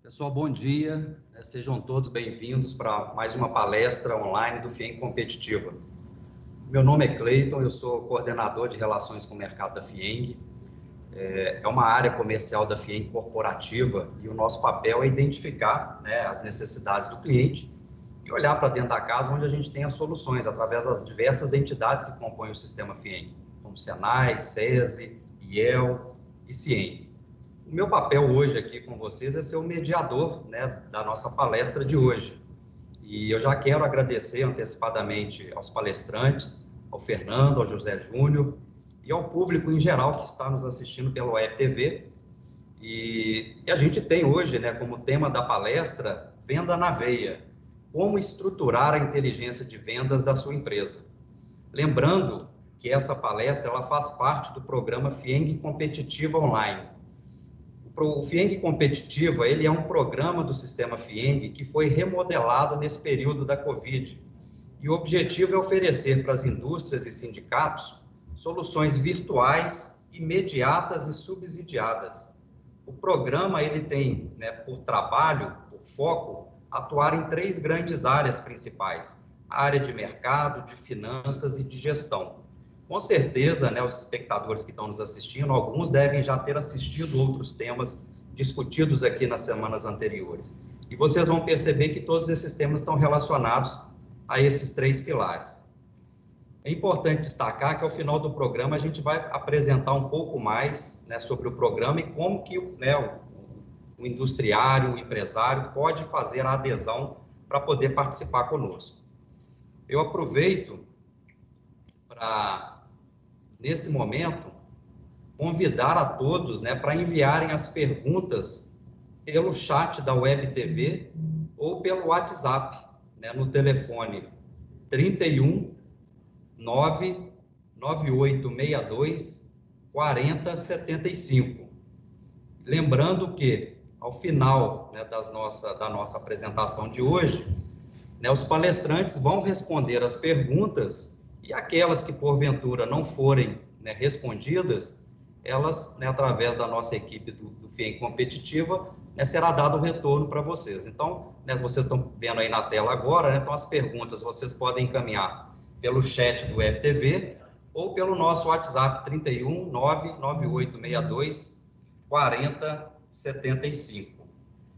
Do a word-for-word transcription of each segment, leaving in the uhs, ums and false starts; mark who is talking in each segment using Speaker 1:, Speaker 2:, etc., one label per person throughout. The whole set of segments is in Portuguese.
Speaker 1: Pessoal, bom dia. Sejam todos bem-vindos para mais uma palestra online do FIENG Competitiva. Meu nome é Cleiton, eu sou coordenador de Relações com o Mercado da FIENG. É uma área comercial da FIENG corporativa e o nosso papel é identificar, né, as necessidades do cliente e olhar para dentro da casa onde a gente tem as soluções através das diversas entidades que compõem o sistema FIENG, como Senai, SESI, I E L e CIEM. O meu papel hoje aqui com vocês é ser o mediador, né, da nossa palestra de hoje. E eu já quero agradecer antecipadamente aos palestrantes, ao Fernando, ao José Júnior e ao público em geral que está nos assistindo pela Web T V. E, e a gente tem hoje, né, como tema da palestra, Venda na Veia, como estruturar a inteligência de vendas da sua empresa. Lembrando que essa palestra ela faz parte do programa FIENG Competitiva Online. O FIENG Competitiva, ele é um programa do sistema FIENG que foi remodelado nesse período da Covid. E o objetivo é oferecer para as indústrias e sindicatos soluções virtuais, imediatas e subsidiadas. O programa, ele tem, né, por trabalho, por foco, atuar em três grandes áreas principais: a área de mercado, de finanças e de gestão. Com certeza, né, os espectadores que estão nos assistindo, alguns devem já ter assistido outros temas discutidos aqui nas semanas anteriores. E vocês vão perceber que todos esses temas estão relacionados a esses três pilares. É importante destacar que ao final do programa a gente vai apresentar um pouco mais, né, sobre o programa e como que, né, o, o industriário, o empresário pode fazer a adesão para poder participar conosco. Eu aproveito para, nesse momento, convidar a todos, né, para enviarem as perguntas pelo chat da Web T V ou pelo WhatsApp, né, no telefone trinta e um, nove nove oito seis dois, quatro zero sete cinco. Lembrando que, ao final, né, das nossa, da nossa apresentação de hoje, né, os palestrantes vão responder as perguntas e aquelas que, porventura, não forem, né, respondidas, elas, né, através da nossa equipe do, do FIENG Competitiva, né, será dado o retorno para vocês. Então, né, vocês estão vendo aí na tela agora, né, então as perguntas vocês podem encaminhar pelo chat do Web T V ou pelo nosso WhatsApp trinta e um, nove nove oito seis dois, quatro zero sete cinco.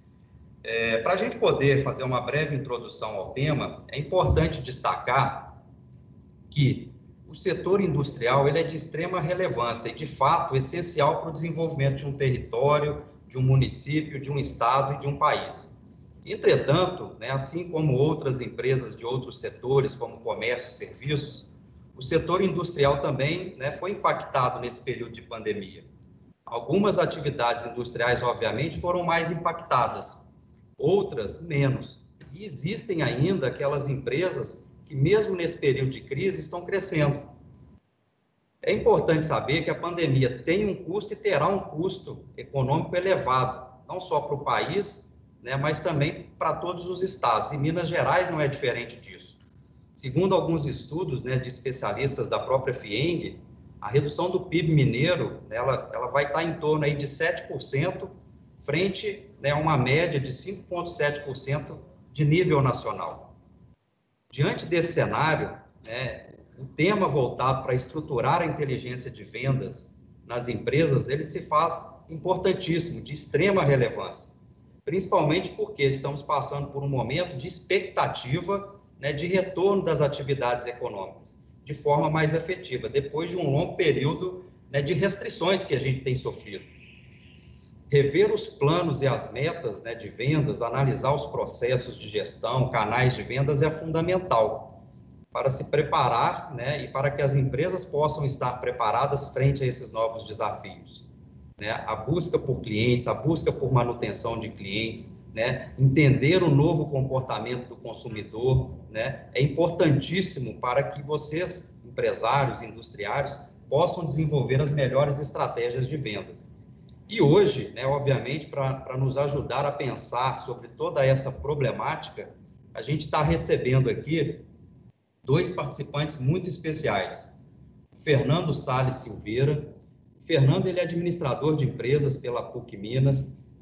Speaker 1: É, para a gente poder fazer uma breve introdução ao tema, é importante destacar que o setor industrial ele é de extrema relevância e, de fato, essencial para o desenvolvimento de um território, de um município, de um estado e de um país. Entretanto, né, assim como outras empresas de outros setores, como comércio e serviços, o setor industrial também, né, foi impactado nesse período de pandemia. Algumas atividades industriais, obviamente, foram mais impactadas, outras menos. E existem ainda aquelas empresas que mesmo nesse período de crise estão crescendo. É importante saber que a pandemia tem um custo e terá um custo econômico elevado, não só para o país, né, mas também para todos os estados, e Minas Gerais não é diferente disso. Segundo alguns estudos, né, de especialistas da própria FIENG, a redução do P I B mineiro, ela, ela vai estar em torno aí de sete por cento, frente, né, a uma média de cinco vírgula sete por cento de nível nacional. Diante desse cenário, né, o tema voltado para estruturar a inteligência de vendas nas empresas, ele se faz importantíssimo, de extrema relevância, principalmente porque estamos passando por um momento de expectativa, né, de retorno das atividades econômicas, de forma mais efetiva, depois de um longo período, né, de restrições que a gente tem sofrido. Rever os planos e as metas, né, de vendas, analisar os processos de gestão, canais de vendas é fundamental para se preparar, né, e para que as empresas possam estar preparadas frente a esses novos desafios. Né? A busca por clientes, a busca por manutenção de clientes, né, entender o novo comportamento do consumidor, né, é importantíssimo para que vocês, empresários, industriários, possam desenvolver as melhores estratégias de vendas. E hoje, né, obviamente, para nos ajudar a pensar sobre toda essa problemática, a gente está recebendo aqui dois participantes muito especiais. O Fernando Salles Silveira. O Fernando ele é administrador de empresas pela PUC Minas,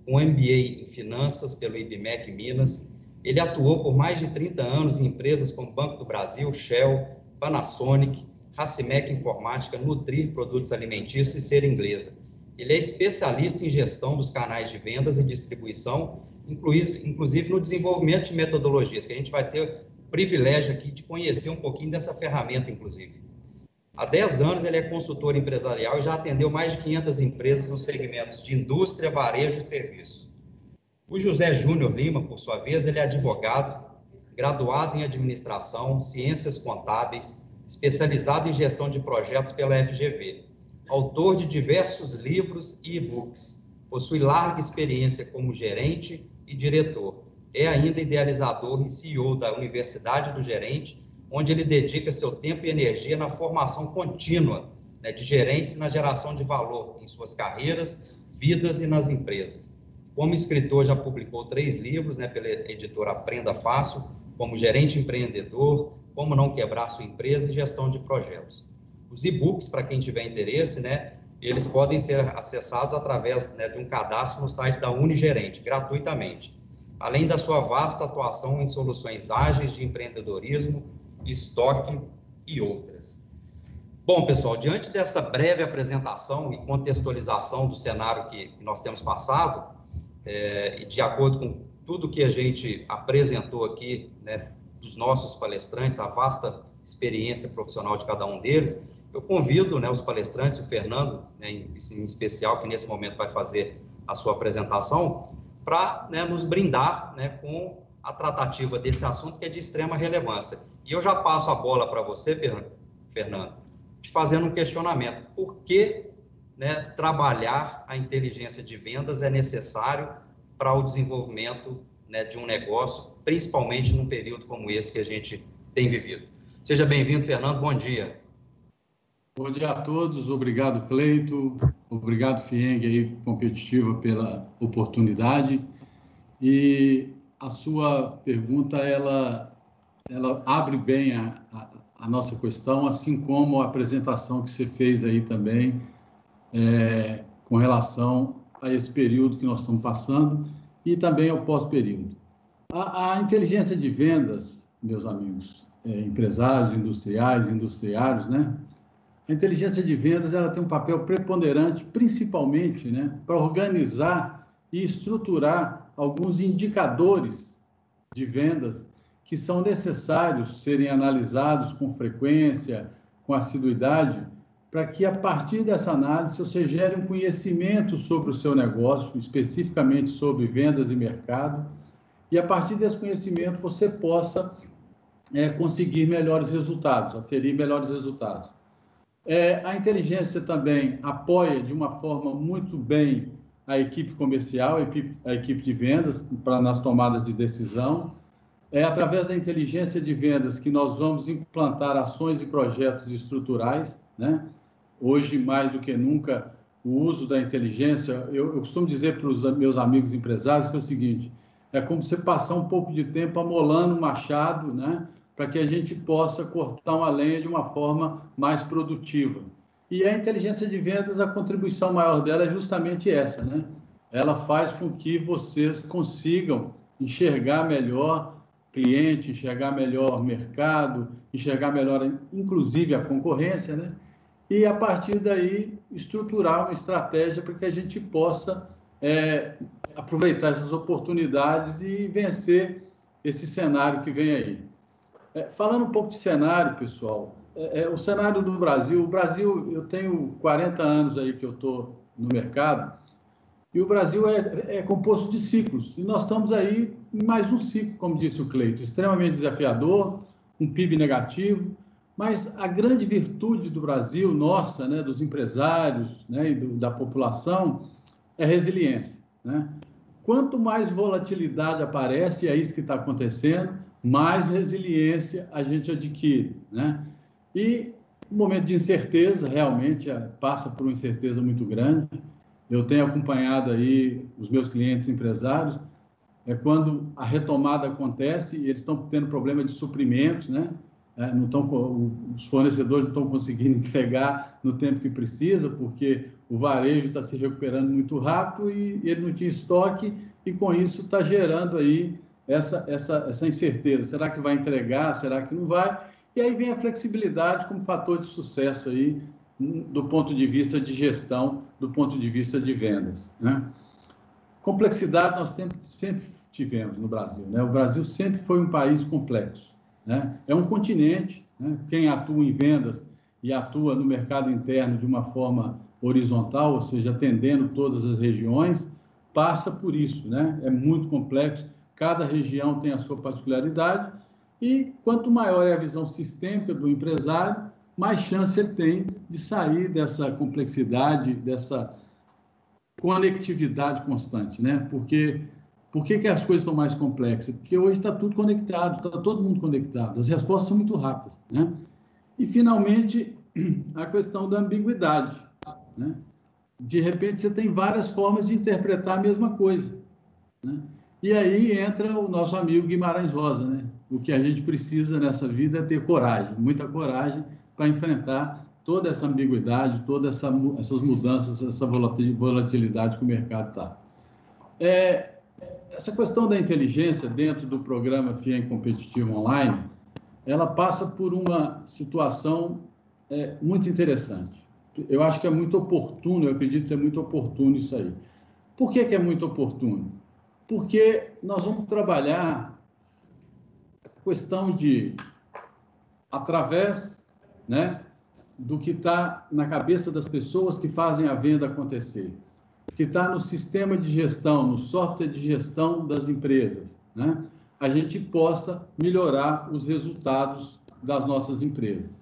Speaker 1: com M B A em Finanças pelo I B M E C Minas. Ele atuou por mais de trinta anos em empresas como Banco do Brasil, Shell, Panasonic, Racimec Informática, Nutrir Produtos Alimentícios e Ser Inglesa. Ele é especialista em gestão dos canais de vendas e distribuição, inclusive no desenvolvimento de metodologias, que a gente vai ter o privilégio aqui de conhecer um pouquinho dessa ferramenta, inclusive. Há dez anos ele é consultor empresarial e já atendeu mais de quinhentas empresas nos segmentos de indústria, varejo e serviço. O José Júnior Lima, por sua vez, ele é advogado, graduado em administração, ciências contábeis, especializado em gestão de projetos pela F G V, autor de diversos livros e e-books, possui larga experiência como gerente e diretor, é ainda idealizador e C E O da Universidade do Gerente, onde ele dedica seu tempo e energia na formação contínua, né, de gerentes e na geração de valor em suas carreiras, vidas e nas empresas. Como escritor, já publicou três livros, né, pela editora Aprenda Fácil, como Gerente Empreendedor, Como Não Quebrar Sua Empresa e Gestão de Projetos. Os e-books, para quem tiver interesse, né, eles podem ser acessados através, né, de um cadastro no site da Unigerente, gratuitamente. Além da sua vasta atuação em soluções ágeis de empreendedorismo, estoque e outras. Bom, pessoal, diante dessa breve apresentação e contextualização do cenário que nós temos passado, é, e de acordo com tudo que a gente apresentou aqui, né, dos nossos palestrantes, a vasta experiência profissional de cada um deles, eu convido, né, os palestrantes, o Fernando, né, em, em especial, que nesse momento vai fazer a sua apresentação, para, né, nos brindar, né, com a tratativa desse assunto que é de extrema relevância. E eu já passo a bola para você, Fernando, te fazendo um questionamento. Por que, né, trabalhar a inteligência de vendas é necessário para o desenvolvimento, né, de um negócio, principalmente num período como esse que a gente tem vivido? Seja bem-vindo, Fernando. Bom dia.
Speaker 2: Bom dia a todos. Obrigado, Cleito. Obrigado, Fieng, aí, Competitiva, pela oportunidade. E a sua pergunta, ela, ela abre bem a, a, a nossa questão, assim como a apresentação que você fez aí também, é, com relação a esse período que nós estamos passando e também ao pós-período. A, a inteligência de vendas, meus amigos, é, empresários, industriais, industriários, né? A inteligência de vendas, ela tem um papel preponderante, principalmente, né, para organizar e estruturar alguns indicadores de vendas que são necessários serem analisados com frequência, com assiduidade, para que, a partir dessa análise, você gere um conhecimento sobre o seu negócio, especificamente sobre vendas e mercado, e, a partir desse conhecimento, você possa é, conseguir melhores resultados, aferir melhores resultados. É, a inteligência também apoia de uma forma muito bem a equipe comercial, a equipe, a equipe de vendas, para nas tomadas de decisão. É através da inteligência de vendas que nós vamos implantar ações e projetos estruturais, né? Hoje, mais do que nunca, o uso da inteligência, eu, eu costumo dizer para os meus amigos empresários que é o seguinte, é como você passar um pouco de tempo amolando o machado, né, para que a gente possa cortar uma lenha de uma forma mais produtiva. E a inteligência de vendas, a contribuição maior dela é justamente essa, né? Ela faz com que vocês consigam enxergar melhor cliente, enxergar melhor mercado, enxergar melhor, inclusive, a concorrência, né? E, a partir daí, estruturar uma estratégia para que a gente possa é, aproveitar essas oportunidades e vencer esse cenário que vem aí. É, falando um pouco de cenário, pessoal, é, é, o cenário do Brasil, o Brasil, eu tenho quarenta anos aí que eu estou no mercado, e o Brasil é, é composto de ciclos, e nós estamos aí em mais um ciclo, como disse o Cleito, extremamente desafiador, um P I B negativo, mas a grande virtude do Brasil, nossa, né, dos empresários, né, e do, da população, é resiliência, né? Quanto mais volatilidade aparece, e é isso que está acontecendo, mais resiliência a gente adquire, né? E o momento de incerteza, realmente, passa por uma incerteza muito grande. Eu tenho acompanhado aí os meus clientes empresários, é quando a retomada acontece, eles estão tendo problema de suprimentos, né? É, não estão, os fornecedores não estão conseguindo entregar no tempo que precisa, porque o varejo está se recuperando muito rápido e ele não tinha estoque, e com isso está gerando aí essa, essa, essa incerteza. Será que vai entregar? Será que não vai? E aí vem a flexibilidade como fator de sucesso aí, do ponto de vista de gestão, do ponto de vista de vendas, né? Complexidade nós sempre tivemos no Brasil, né? O Brasil sempre foi um país complexo, né? É um continente, né? Quem atua em vendas e atua no mercado interno de uma forma horizontal, ou seja, atendendo todas as regiões, passa por isso, né? É muito complexo, cada região tem a sua particularidade, e quanto maior é a visão sistêmica do empresário, mais chance ele tem de sair dessa complexidade, dessa conectividade constante, né? Porque por que, que as coisas estão mais complexas? Porque hoje está tudo conectado, está todo mundo conectado, as respostas são muito rápidas, né? E, finalmente, a questão da ambiguidade, né? De repente, você tem várias formas de interpretar a mesma coisa, né? E aí entra o nosso amigo Guimarães Rosa, né? O que a gente precisa nessa vida é ter coragem, muita coragem, para enfrentar toda essa ambiguidade, todas essa, essas mudanças, essa volatilidade que o mercado está. É, essa questão da inteligência dentro do programa FIENG Competitivo Online, ela passa por uma situação é, muito interessante. Eu acho que é muito oportuno, eu acredito que é muito oportuno isso aí. Por que, que é muito oportuno? Porque nós vamos trabalhar a questão de, através, né, do que está na cabeça das pessoas que fazem a venda acontecer, que está no sistema de gestão, no software de gestão das empresas, né, a gente possa melhorar os resultados das nossas empresas.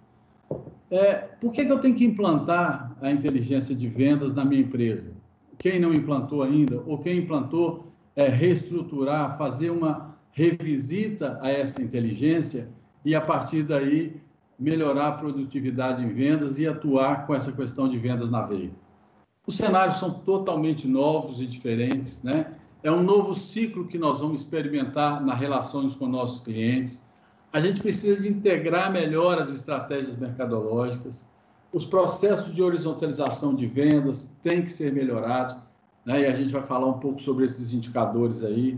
Speaker 2: É, por que, que eu tenho que implantar a inteligência de vendas na minha empresa? Quem não implantou ainda, ou quem implantou, é, reestruturar, fazer uma revisita a essa inteligência e, a partir daí, melhorar a produtividade em vendas e atuar com essa questão de vendas na veia. Os cenários são totalmente novos e diferentes, né? É um novo ciclo que nós vamos experimentar nas relações com nossos clientes. A gente precisa de integrar melhor as estratégias mercadológicas. Os processos de horizontalização de vendas têm que ser melhorados, né? E a gente vai falar um pouco sobre esses indicadores aí.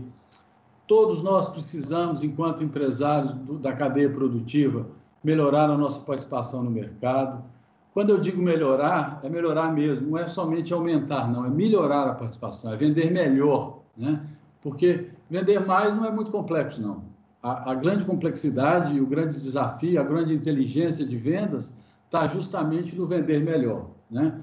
Speaker 2: Todos nós precisamos, enquanto empresários do, da cadeia produtiva, melhorar a nossa participação no mercado. Quando eu digo melhorar, é melhorar mesmo, não é somente aumentar, não, é melhorar a participação, é vender melhor, né? Porque vender mais não é muito complexo, não. A, a grande complexidade, o grande desafio, a grande inteligência de vendas está justamente no vender melhor, né?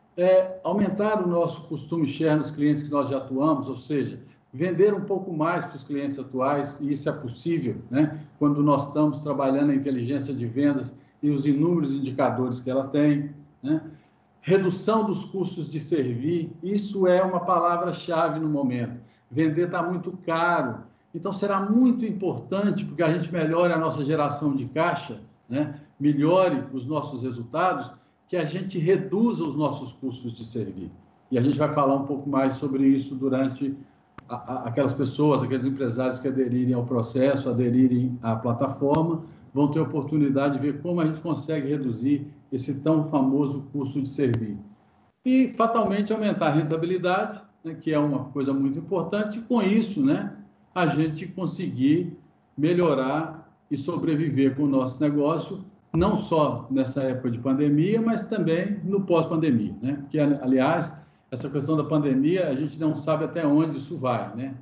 Speaker 2: É aumentar o nosso costume share nos clientes que nós já atuamos, ou seja, vender um pouco mais para os clientes atuais, e isso é possível, né? Quando nós estamos trabalhando a inteligência de vendas e os inúmeros indicadores que ela tem, né? Redução dos custos de servir, isso é uma palavra-chave no momento. Vender está muito caro, então será muito importante, porque a gente melhore a nossa geração de caixa, né? Melhore os nossos resultados, que a gente reduza os nossos custos de servir. E a gente vai falar um pouco mais sobre isso durante aquelas pessoas, aqueles empresários que aderirem ao processo, aderirem à plataforma, vão ter a oportunidade de ver como a gente consegue reduzir esse tão famoso custo de servir. E, fatalmente, aumentar a rentabilidade, né, que é uma coisa muito importante, e, com isso, né, a gente conseguir melhorar e sobreviver com o nosso negócio, não só nessa época de pandemia, mas também no pós-pandemia, né? Que, aliás, essa questão da pandemia, a gente não sabe até onde isso vai, né?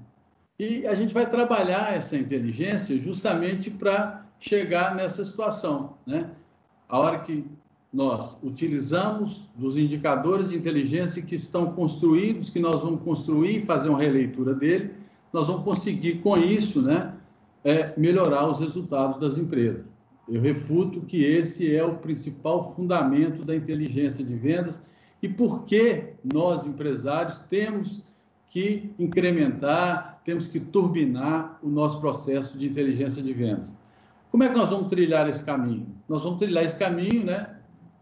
Speaker 2: E a gente vai trabalhar essa inteligência justamente para chegar nessa situação, né? A hora que nós utilizamos dos indicadores de inteligência que estão construídos, que nós vamos construir e fazer uma releitura dele, nós vamos conseguir, com isso, né, é, melhorar os resultados das empresas. Eu reputo que esse é o principal fundamento da inteligência de vendas. E por que nós, empresários, temos que incrementar, temos que turbinar o nosso processo de inteligência de vendas? Como é que nós vamos trilhar esse caminho? Nós vamos trilhar esse caminho, né,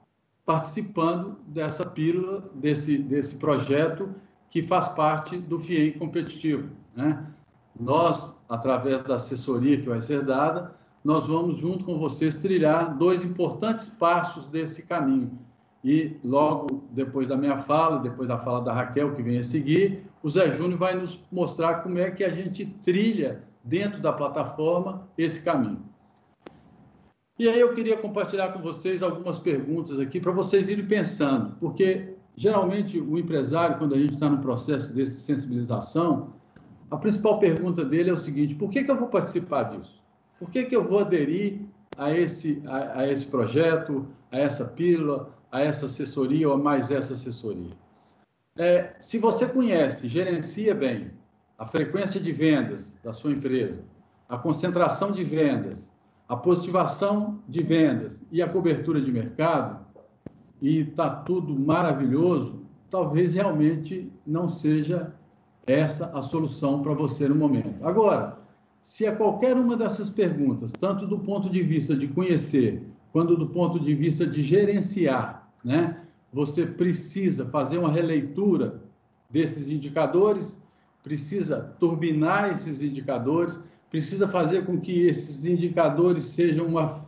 Speaker 2: participando dessa pílula, desse, desse projeto que faz parte do FIENG Competitivo, né? Nós, através da assessoria que vai ser dada, nós vamos, junto com vocês, trilhar dois importantes passos desse caminho, e logo depois da minha fala, depois da fala da Raquel, que vem a seguir, o Zé Júnior vai nos mostrar como é que a gente trilha dentro da plataforma esse caminho. E aí eu queria compartilhar com vocês algumas perguntas aqui para vocês irem pensando, porque geralmente o empresário, quando a gente está num processo desse de sensibilização, a principal pergunta dele é o seguinte: por que que eu vou participar disso? Por que que eu vou aderir a esse, a, a esse projeto, a essa pílula, a essa assessoria ou a mais essa assessoria? É, se você conhece, gerencia bem a frequência de vendas da sua empresa, a concentração de vendas, a positivação de vendas e a cobertura de mercado, e está tudo maravilhoso, talvez realmente não seja essa a solução para você no momento. Agora, se a qualquer uma dessas perguntas, tanto do ponto de vista de conhecer, quanto do ponto de vista de gerenciar, né, você precisa fazer uma releitura desses indicadores, precisa turbinar esses indicadores, precisa fazer com que esses indicadores sejam uma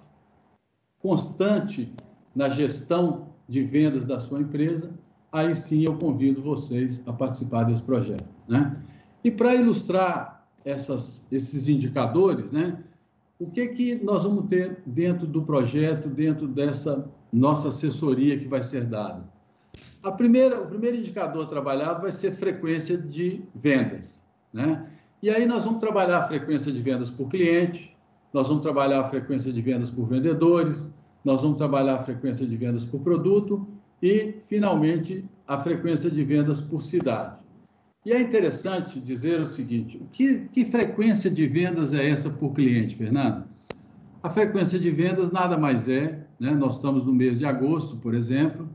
Speaker 2: constante na gestão de vendas da sua empresa, aí sim eu convido vocês a participar desse projeto, né? E para ilustrar essas, esses indicadores, né, o que que nós vamos ter dentro do projeto, dentro dessa nossa assessoria que vai ser dada? A primeira, o primeiro indicador trabalhado vai ser frequência de vendas, né? E aí nós vamos trabalhar a frequência de vendas por cliente, nós vamos trabalhar a frequência de vendas por vendedores, nós vamos trabalhar a frequência de vendas por produto e, finalmente, a frequência de vendas por cidade. E é interessante dizer o seguinte: que, que frequência de vendas é essa por cliente, Fernando? A frequência de vendas nada mais é, né? Nós estamos no mês de agosto, por exemplo,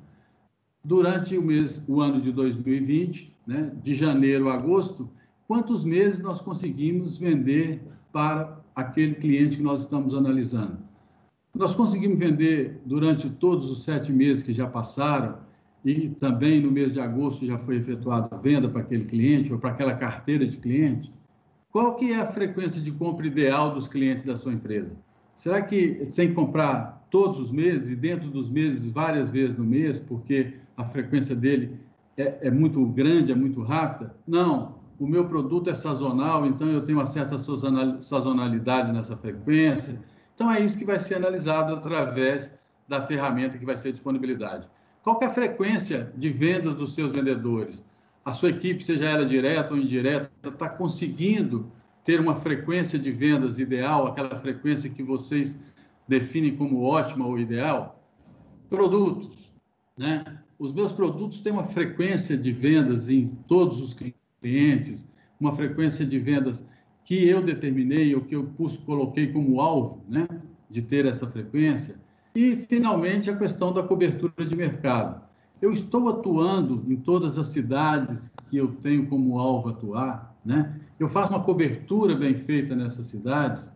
Speaker 2: durante o, mês, o ano de dois mil e vinte, né? De janeiro a agosto, quantos meses nós conseguimos vender para aquele cliente que nós estamos analisando? Nós conseguimos vender durante todos os sete meses que já passaram, e também no mês de agosto já foi efetuada a venda para aquele cliente ou para aquela carteira de clientes? Qual que é a frequência de compra ideal dos clientes da sua empresa? Será que tem que comprar todos os meses e dentro dos meses várias vezes no mês, porque a frequência dele é, é muito grande, é muito rápida? Não, o meu produto é sazonal, então eu tenho uma certa sazonalidade nessa frequência. Então é isso que vai ser analisado através da ferramenta que vai ser disponibilidade. Qual que é a frequência de vendas dos seus vendedores? A sua equipe, seja ela direta ou indireta, está conseguindo ter uma frequência de vendas ideal, aquela frequência que vocês definem como ótima ou ideal? Produtos, né? Os meus produtos têm uma frequência de vendas em todos os clientes, uma frequência de vendas que eu determinei ou que eu pus, coloquei como alvo, né, de ter essa frequência. E, finalmente, a questão da cobertura de mercado. Eu estou atuando em todas as cidades que eu tenho como alvo atuar, né? Eu faço uma cobertura bem feita nessas cidades.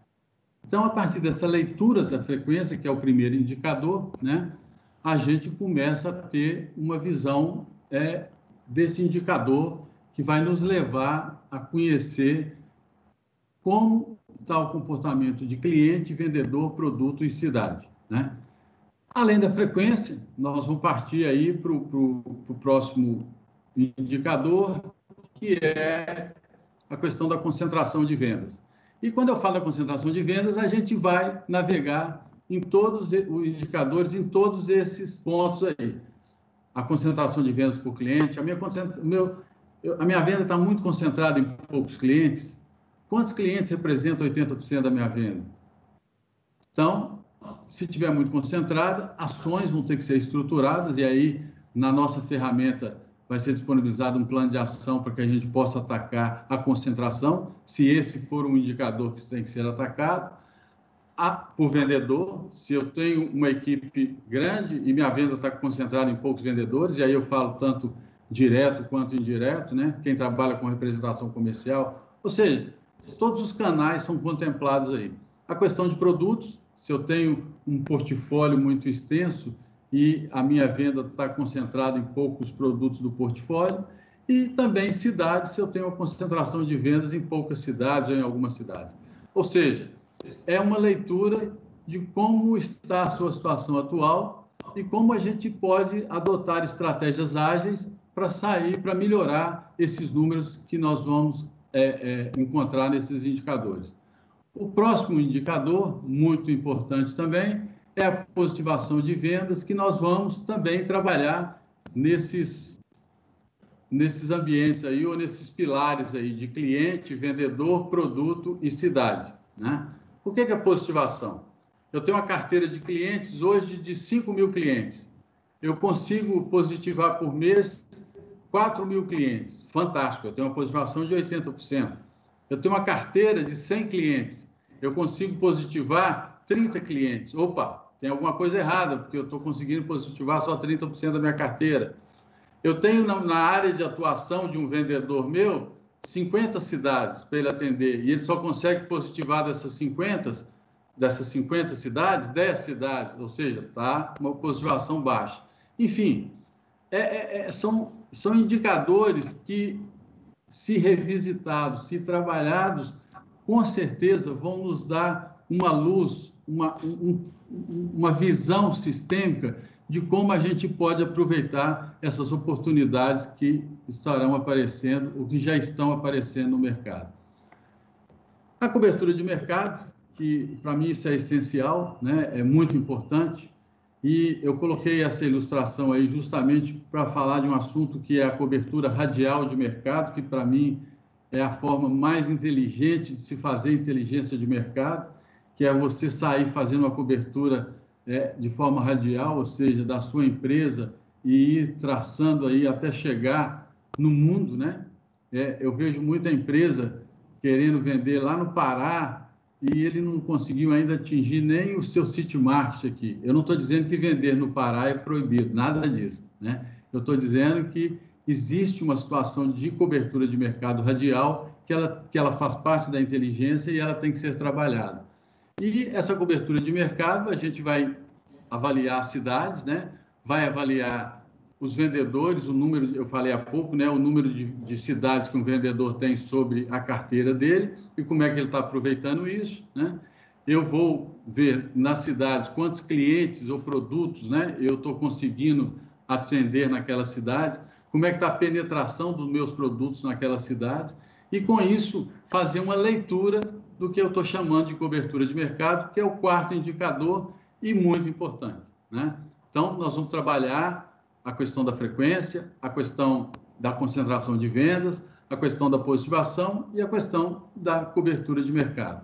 Speaker 2: Então, a partir dessa leitura da frequência, que é o primeiro indicador, né, a gente começa a ter uma visão é, desse indicador que vai nos levar a conhecer como está o comportamento de cliente, vendedor, produto e cidade, né? Além da frequência, nós vamos partir aí para o próximo indicador, que é a questão da concentração de vendas. E quando eu falo da concentração de vendas, a gente vai navegar em todos os indicadores, em todos esses pontos aí. A concentração de vendas por cliente, a minha, meu, a minha venda está muito concentrada em poucos clientes. Quantos clientes representam oitenta por cento da minha venda? Então, se tiver muito concentrada, ações vão ter que ser estruturadas, e aí, na nossa ferramenta, vai ser disponibilizado um plano de ação para que a gente possa atacar a concentração, se esse for um indicador que tem que ser atacado. A, por vendedor, se eu tenho uma equipe grande e minha venda está concentrada em poucos vendedores, e aí eu falo tanto direto quanto indireto, né? Quem trabalha com representação comercial, ou seja, todos os canais são contemplados aí. A questão de produtos, se eu tenho um portfólio muito extenso e a minha venda está concentrada em poucos produtos do portfólio, e também cidades, se eu tenho uma concentração de vendas em poucas cidades ou em algumas cidades. Ou seja, é uma leitura de como está a sua situação atual e como a gente pode adotar estratégias ágeis para sair, para melhorar esses números que nós vamos é, é, encontrar nesses indicadores. O próximo indicador, muito importante também, é a positivação de vendas, que nós vamos também trabalhar nesses, nesses ambientes aí, ou nesses pilares aí de cliente, vendedor, produto e cidade, né? O que é a positivação? Eu tenho uma carteira de clientes hoje de cinco mil clientes. Eu consigo positivar por mês quatro mil clientes. Fantástico, eu tenho uma positivação de oitenta por cento. Eu tenho uma carteira de cem clientes. Eu consigo positivar trinta clientes. Opa, tem alguma coisa errada, porque eu estou conseguindo positivar só trinta por cento da minha carteira. Eu tenho na, na área de atuação de um vendedor meu cinquenta cidades para ele atender, e ele só consegue positivar dessas cinquenta, dessas cinquenta cidades, dez cidades, ou seja, está uma positivação baixa. Enfim, é, é, são, são indicadores que, se revisitados, se trabalhados, com certeza vão nos dar uma luz, uma, um, uma visão sistêmica de como a gente pode aproveitar essas oportunidades que estarão aparecendo, ou que já estão aparecendo no mercado. A cobertura de mercado, que para mim isso é essencial, né? É muito importante, e eu coloquei essa ilustração aí justamente para falar de um assunto que é a cobertura radial de mercado, que para mim é a forma mais inteligente de se fazer inteligência de mercado, que é você sair fazendo uma cobertura é, de forma radial, ou seja, da sua empresa, e ir traçando aí até chegar no mundo, né? É, eu vejo muita empresa querendo vender lá no Pará e ele não conseguiu ainda atingir nem o seu city market aqui. Eu não estou dizendo que vender no Pará é proibido, nada disso, né? Eu estou dizendo que existe uma situação de cobertura de mercado radial que ela, que ela faz parte da inteligência e ela tem que ser trabalhada. E essa cobertura de mercado, a gente vai avaliar cidades, né? Vai avaliar os vendedores, o número, eu falei há pouco, né? O número de, de cidades que um vendedor tem sobre a carteira dele e como é que ele está aproveitando isso, né? Eu vou ver nas cidades quantos clientes ou produtos, né? Eu estou conseguindo atender naquelas cidades, como é que está a penetração dos meus produtos naquelas cidades, e com isso fazer uma leitura do que eu estou chamando de cobertura de mercado, que é o quarto indicador e muito importante, né? Então, nós vamos trabalhar a questão da frequência, a questão da concentração de vendas, a questão da positivação e a questão da cobertura de mercado.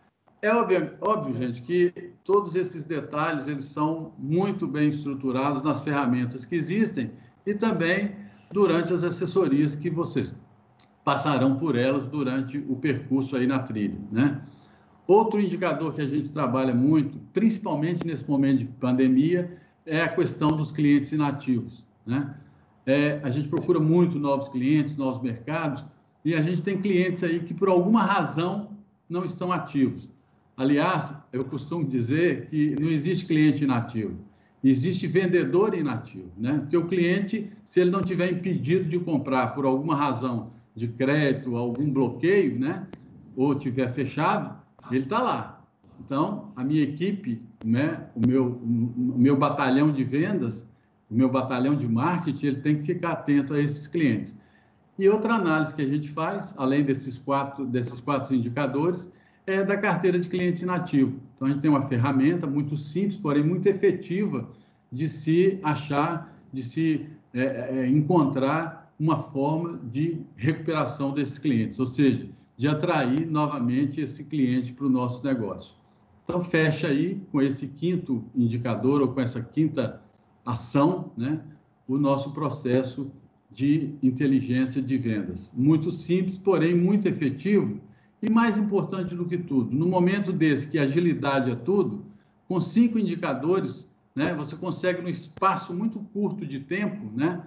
Speaker 2: É óbvio, óbvio, gente, que todos esses detalhes eles são muito bem estruturados nas ferramentas que existem e também durante as assessorias que vocês passarão por elas durante o percurso aí na trilha, né? Outro indicador que a gente trabalha muito, principalmente nesse momento de pandemia, é a questão dos clientes inativos, né? É, a gente procura muito novos clientes, novos mercados, e a gente tem clientes aí que, por alguma razão, não estão ativos. Aliás, eu costumo dizer que não existe cliente inativo, existe vendedor inativo, né? Porque o cliente, se ele não tiver impedido de comprar por alguma razão de crédito, algum bloqueio, né? Ou tiver fechado, ele está lá. Então, a minha equipe, né? o, meu, o meu batalhão de vendas, o meu batalhão de marketing, ele tem que ficar atento a esses clientes. E outra análise que a gente faz, além desses quatro, desses quatro indicadores, é da carteira de cliente inativo. Então, a gente tem uma ferramenta muito simples, porém muito efetiva, de se achar, de se é, é, encontrar uma forma de recuperação desses clientes, ou seja, de atrair novamente esse cliente para o nosso negócio. Então, fecha aí com esse quinto indicador, ou com essa quinta ação, né, o nosso processo de inteligência de vendas. Muito simples, porém muito efetivo, e mais importante do que tudo, no momento desse que agilidade é tudo, com cinco indicadores, né, você consegue, num espaço muito curto de tempo, né,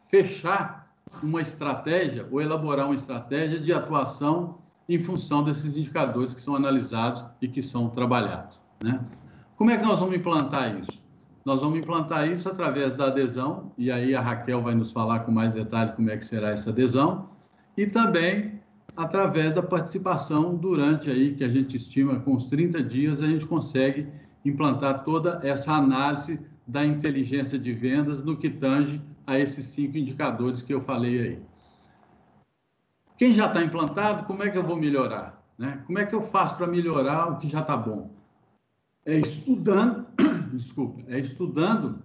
Speaker 2: fechar uma estratégia ou elaborar uma estratégia de atuação em função desses indicadores que são analisados e que são trabalhados, né? Como é que nós vamos implantar isso? Nós vamos implantar isso através da adesão, e aí a Raquel vai nos falar com mais detalhe como é que será essa adesão, e também através da participação durante aí, que a gente estima com os trinta dias, a gente consegue implantar toda essa análise da inteligência de vendas no que tange a esses cinco indicadores que eu falei aí. Quem já está implantado, como é que eu vou melhorar? Né? Como é que eu faço para melhorar o que já está bom? É estudando, desculpa, é estudando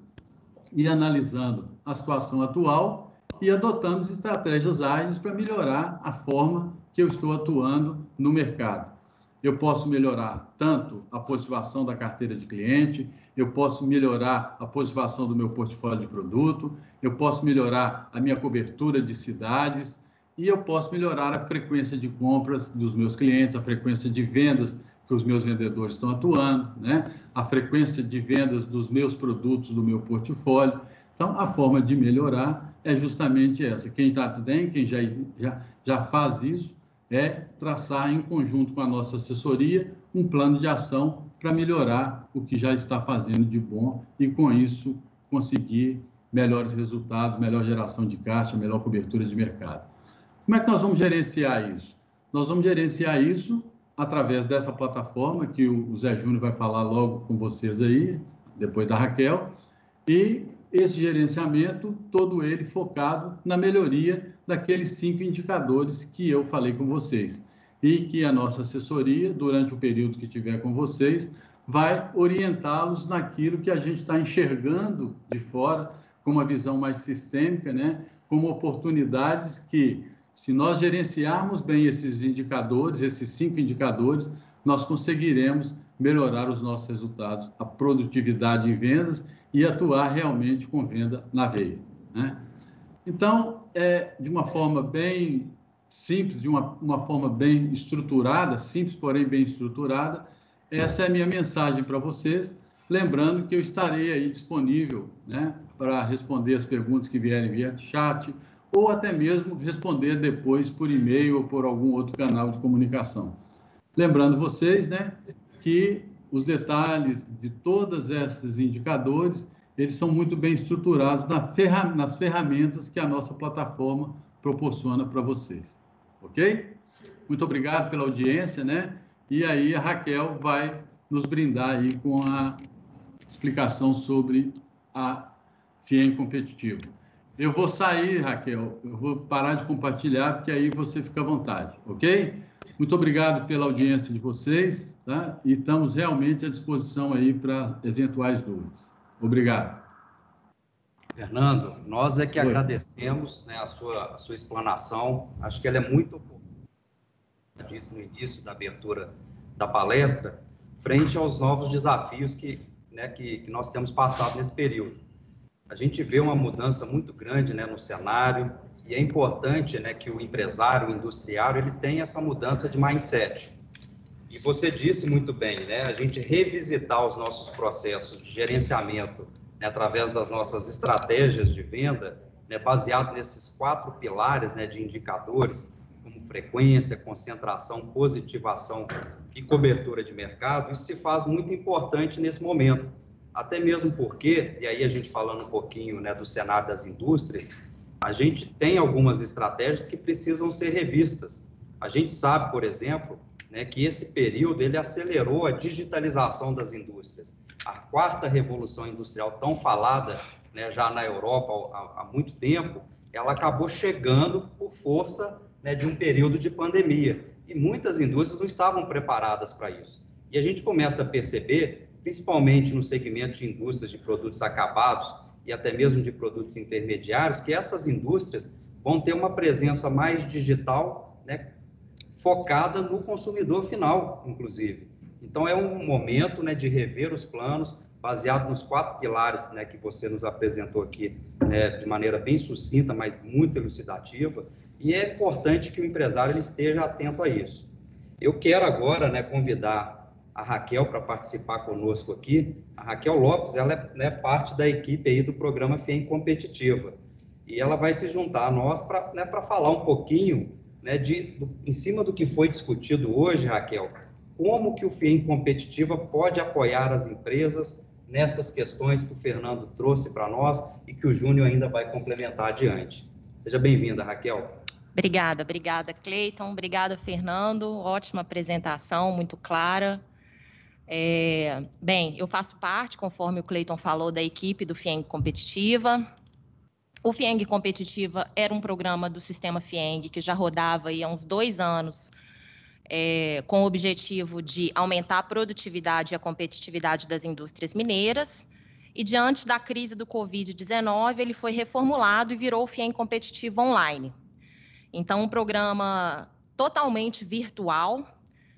Speaker 2: e analisando a situação atual e adotando estratégias ágeis para melhorar a forma que eu estou atuando no mercado. Eu posso melhorar tanto a positivação da carteira de cliente, eu posso melhorar a positivação do meu portfólio de produto, eu posso melhorar a minha cobertura de cidades e eu posso melhorar a frequência de compras dos meus clientes, a frequência de vendas que os meus vendedores estão atuando, né? A frequência de vendas dos meus produtos do meu portfólio. Então, a forma de melhorar é justamente essa. Quem já tem, quem já, já, já faz isso, é traçar em conjunto com a nossa assessoria um plano de ação para melhorar o que já está fazendo de bom e, com isso, conseguir melhores resultados, melhor geração de caixa, melhor cobertura de mercado. Como é que nós vamos gerenciar isso? Nós vamos gerenciar isso através dessa plataforma que o Zé Júnior vai falar logo com vocês aí, depois da Raquel, e esse gerenciamento, todo ele focado na melhoria daqueles cinco indicadores que eu falei com vocês e que a nossa assessoria, durante o período que tiver com vocês, vai orientá-los naquilo que a gente está enxergando de fora, com uma visão mais sistêmica, né? Como oportunidades que, se nós gerenciarmos bem esses indicadores, esses cinco indicadores, nós conseguiremos melhorar os nossos resultados, a produtividade em vendas e atuar realmente com venda na veia, né? Então, é, de uma forma bem simples, de uma, uma forma bem estruturada, simples, porém bem estruturada, essa é a minha mensagem para vocês, lembrando que eu estarei aí disponível, né, para responder as perguntas que vierem via chat, ou até mesmo responder depois por e-mail ou por algum outro canal de comunicação. Lembrando vocês, né, que os detalhes de todos esses indicadores, eles são muito bem estruturados na ferra nas ferramentas que a nossa plataforma proporciona para vocês. Ok? Muito obrigado pela audiência, né? E aí a Raquel vai nos brindar aí com a explicação sobre a FIENG Competitivo. Eu vou sair, Raquel, eu vou parar de compartilhar, porque aí você fica à vontade, ok? Muito obrigado pela audiência de vocês, tá? E estamos realmente à disposição aí para eventuais dúvidas. Obrigado.
Speaker 1: Fernando, nós é que
Speaker 2: Oi.
Speaker 1: agradecemos, né, a, sua, a sua explanação. Acho que ela é muito oportuna, disse no início da abertura da palestra, frente aos novos desafios que, né, que, que nós temos passado nesse período. A gente vê uma mudança muito grande, né, no cenário, e é importante, né, que o empresário, o industriário, ele tenha essa mudança de mindset. E você disse muito bem, né, a gente revisitar os nossos processos de gerenciamento, né, através das nossas estratégias de venda, né, baseado nesses quatro pilares, né, de indicadores, como frequência, concentração, positivação e cobertura de mercado. Isso se faz muito importante nesse momento. Até mesmo porque, e aí a gente falando um pouquinho, né, do cenário das indústrias, a gente tem algumas estratégias que precisam ser revistas. A gente sabe, por exemplo, né, que esse período ele acelerou a digitalização das indústrias. A quarta revolução industrial tão falada, né, já na Europa há, há muito tempo, ela acabou chegando por força, né, de um período de pandemia. E muitas indústrias não estavam preparadas para isso. E a gente começa a perceber, principalmente no segmento de indústrias de produtos acabados e até mesmo de produtos intermediários, que essas indústrias vão ter uma presença mais digital, né, focada no consumidor final, inclusive. Então, é um momento, né, de rever os planos, baseado nos quatro pilares, né, que você nos apresentou aqui, né, de maneira bem sucinta, mas muito elucidativa, e é importante que o empresário ele esteja atento a isso. Eu quero agora, né, convidar a Raquel para participar conosco aqui. A Raquel Lopes, ela é, né, parte da equipe aí do programa FIENG Competitiva, e ela vai se juntar a nós para, né, para falar um pouquinho, né, de, do, em cima do que foi discutido hoje, Raquel, como que o FIENG Competitiva pode apoiar as empresas nessas questões que o Fernando trouxe para nós e que o Júnior ainda vai complementar adiante. Seja bem-vinda, Raquel.
Speaker 3: Obrigada, obrigada, Cleiton. Obrigada, Fernando. Ótima apresentação, muito clara. É, bem, eu faço parte, conforme o Cleiton falou, da equipe do FIENG Competitiva. O FIENG Competitiva era um programa do Sistema FIENG que já rodava aí há uns dois anos, é, com o objetivo de aumentar a produtividade e a competitividade das indústrias mineiras. E diante da crise do covid dezenove, ele foi reformulado e virou o FIENG Competitivo Online. Então, um programa totalmente virtual,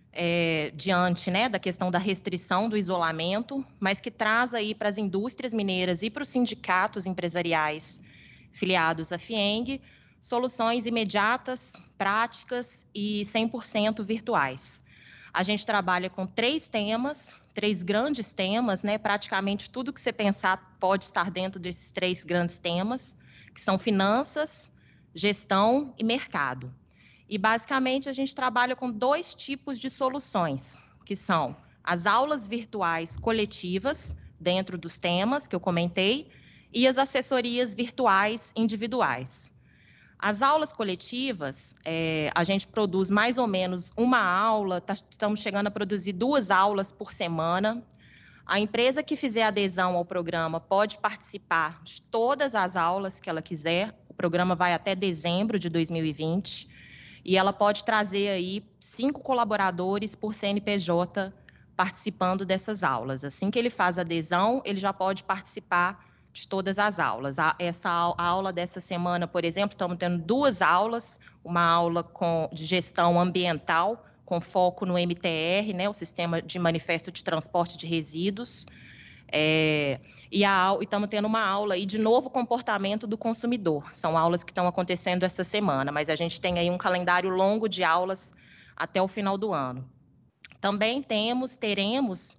Speaker 3: é, diante, né, da questão da restrição do isolamento, mas que traz aí para as indústrias mineiras e para os sindicatos empresariais filiados à FIENG soluções imediatas, práticas e cem por cento virtuais. A gente trabalha com três temas, três grandes temas, né? Praticamente tudo que você pensar pode estar dentro desses três grandes temas, que são finanças, gestão e mercado. E, basicamente, a gente trabalha com dois tipos de soluções, que são as aulas virtuais coletivas, dentro dos temas que eu comentei, e as assessorias virtuais individuais. As aulas coletivas, é, a gente produz mais ou menos uma aula, tá, estamos chegando a produzir duas aulas por semana. A empresa que fizer adesão ao programa pode participar de todas as aulas que ela quiser. O programa vai até dezembro de dois mil e vinte. E ela pode trazer aí cinco colaboradores por C N P J participando dessas aulas. Assim que ele faz adesão, ele já pode participar de todas as aulas. Essa a aula dessa semana, por exemplo, estamos tendo duas aulas, uma aula com, de gestão ambiental, com foco no M T R, né, o Sistema de Manifesto de Transporte de Resíduos, é, e, a, e estamos tendo uma aula aí de novo comportamento do consumidor. São aulas que estão acontecendo essa semana, mas a gente tem aí um calendário longo de aulas até o final do ano. Também temos, teremos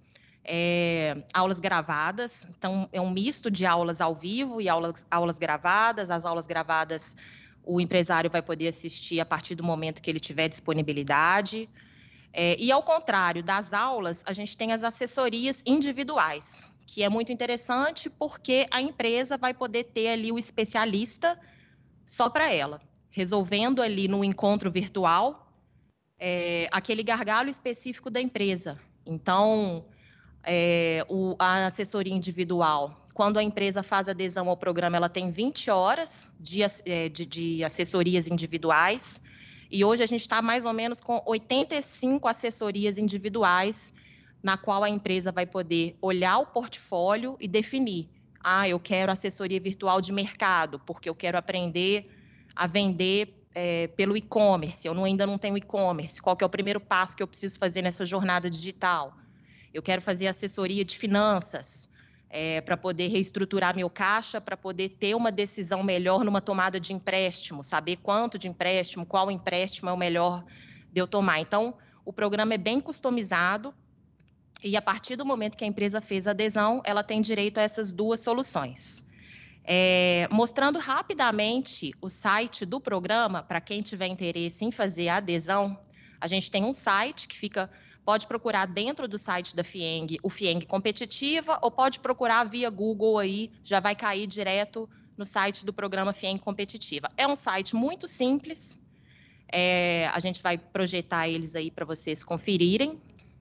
Speaker 3: é, aulas gravadas, então é um misto de aulas ao vivo e aulas, aulas gravadas. As aulas gravadas o empresário vai poder assistir a partir do momento que ele tiver disponibilidade. É, e ao contrário das aulas, a gente tem as assessorias individuais, que é muito interessante porque a empresa vai poder ter ali o especialista só para ela, resolvendo ali no encontro virtual é, aquele gargalo específico da empresa. Então, é, o, a assessoria individual, quando a empresa faz adesão ao programa, ela tem vinte horas de, de, de assessorias individuais, e hoje a gente está mais ou menos com oitenta e cinco assessorias individuais, na qual a empresa vai poder olhar o portfólio e definir. Ah, eu quero assessoria virtual de mercado, porque eu quero aprender a vender é, pelo e-commerce, eu não, ainda não tenho e-commerce, qual que é o primeiro passo que eu preciso fazer nessa jornada digital? Eu quero fazer assessoria de finanças, é, para poder reestruturar meu caixa, para poder ter uma decisão melhor numa tomada de empréstimo, saber quanto de empréstimo, qual empréstimo é o melhor de eu tomar. Então, o programa é bem customizado e, a partir do momento que a empresa fez a adesão, ela tem direito a essas duas soluções. É, mostrando rapidamente o site do programa, para quem tiver interesse em fazer a adesão, a gente tem um site que fica... Pode procurar dentro do site da FIENG, o FIENG Competitiva, ou pode procurar via Google aí, já vai cair direto no site do programa FIENG Competitiva. É um site muito simples, é, a gente vai projetar eles aí para vocês conferirem.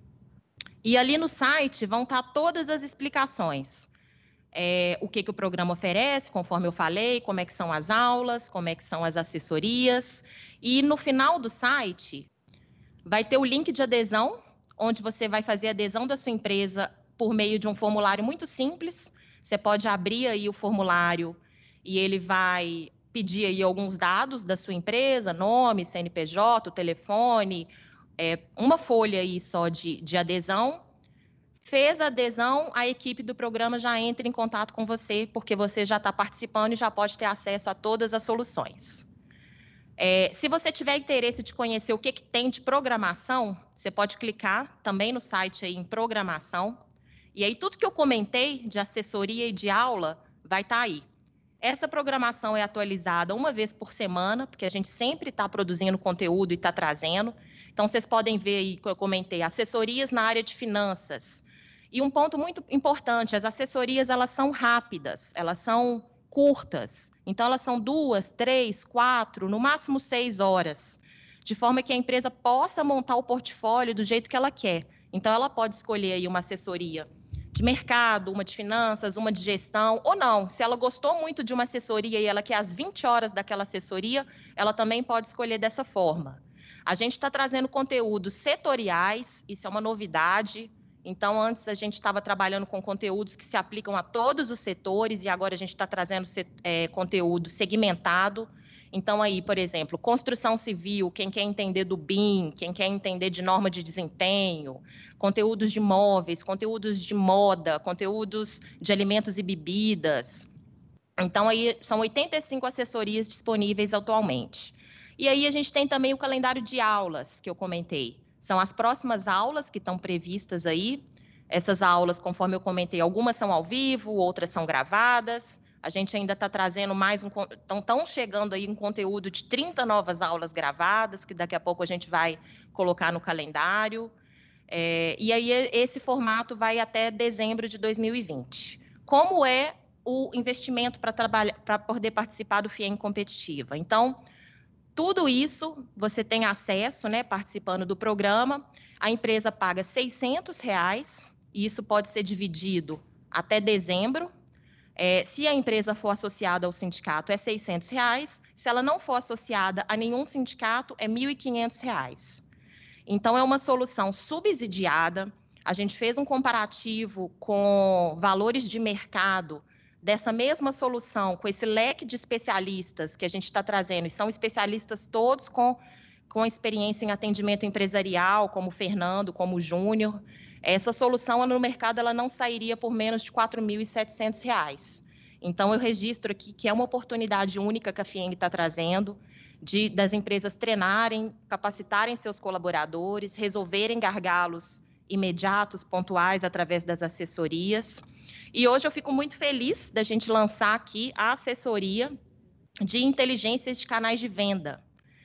Speaker 3: E ali no site vão estar todas as explicações. É, o que, que o programa oferece, conforme eu falei, como é que são as aulas, como é que são as assessorias. E no final do site vai ter o link de adesão, onde você vai fazer a adesão da sua empresa por meio de um formulário muito simples. Você pode abrir aí o formulário e ele vai pedir aí alguns dados da sua empresa, nome, C N P J, o telefone, é, uma folha aí só de, de adesão. Fez a adesão, a equipe do programa já entra em contato com você, porque você já está participando e já pode ter acesso a todas as soluções. É, se você tiver interesse de conhecer o que, que tem de programação, você pode clicar também no site aí em programação, e aí tudo que eu comentei de assessoria e de aula vai estar aí. Essa programação é atualizada uma vez por semana, porque a gente sempre está produzindo conteúdo e está trazendo. Então, vocês podem ver aí que eu comentei, assessorias na área de finanças. E um ponto muito importante, as assessorias, elas são rápidas, elas são curtas. Então, elas são duas, três, quatro, no máximo seis horas, de forma que a empresa possa montar o portfólio do jeito que ela quer. Então, ela pode escolher aí uma assessoria de mercado, uma de finanças, uma de gestão, ou não. Se ela gostou muito de uma assessoria e ela quer as vinte horas daquela assessoria, ela também pode escolher dessa forma. A gente está trazendo conteúdos setoriais, isso é uma novidade. Então, antes a gente estava trabalhando com conteúdos que se aplicam a todos os setores e agora a gente está trazendo é, conteúdo segmentado. Então, aí, por exemplo, construção civil, quem quer entender do B I M, quem quer entender de norma de desempenho, conteúdos de imóveis, conteúdos de moda, conteúdos de alimentos e bebidas. Então, aí são oitenta e cinco assessorias disponíveis atualmente. E aí a gente tem também o calendário de aulas que eu comentei. São as próximas aulas que estão previstas aí. Essas aulas, conforme eu comentei, algumas são ao vivo, outras são gravadas. A gente ainda está trazendo mais um... Estão chegando aí um conteúdo de trinta novas aulas gravadas, que daqui a pouco a gente vai colocar no calendário. É, e aí esse formato vai até dezembro de dois mil e vinte. Como é o investimento para trabalhar, para poder participar do FIENG Competitiva? Então, tudo isso você tem acesso, né, participando do programa. A empresa paga seiscentos reais, e isso pode ser dividido até dezembro. É, se a empresa for associada ao sindicato, é seiscentos reais. Se ela não for associada a nenhum sindicato, é mil e quinhentos reais. Então, é uma solução subsidiada. A gente fez um comparativo com valores de mercado dessa mesma solução, com esse leque de especialistas que a gente está trazendo, e são especialistas todos com, com experiência em atendimento empresarial, como o Fernando, como o Júnior. Essa solução no mercado ela não sairia por menos de quatro mil e setecentos reais. Então, eu registro aqui que é uma oportunidade única que a FIENG está trazendo, de, das empresas treinarem, capacitarem seus colaboradores, resolverem gargalos imediatos, pontuais, através das assessorias. E hoje eu fico muito feliz da gente lançar aqui a assessoria de inteligências de canais de venda.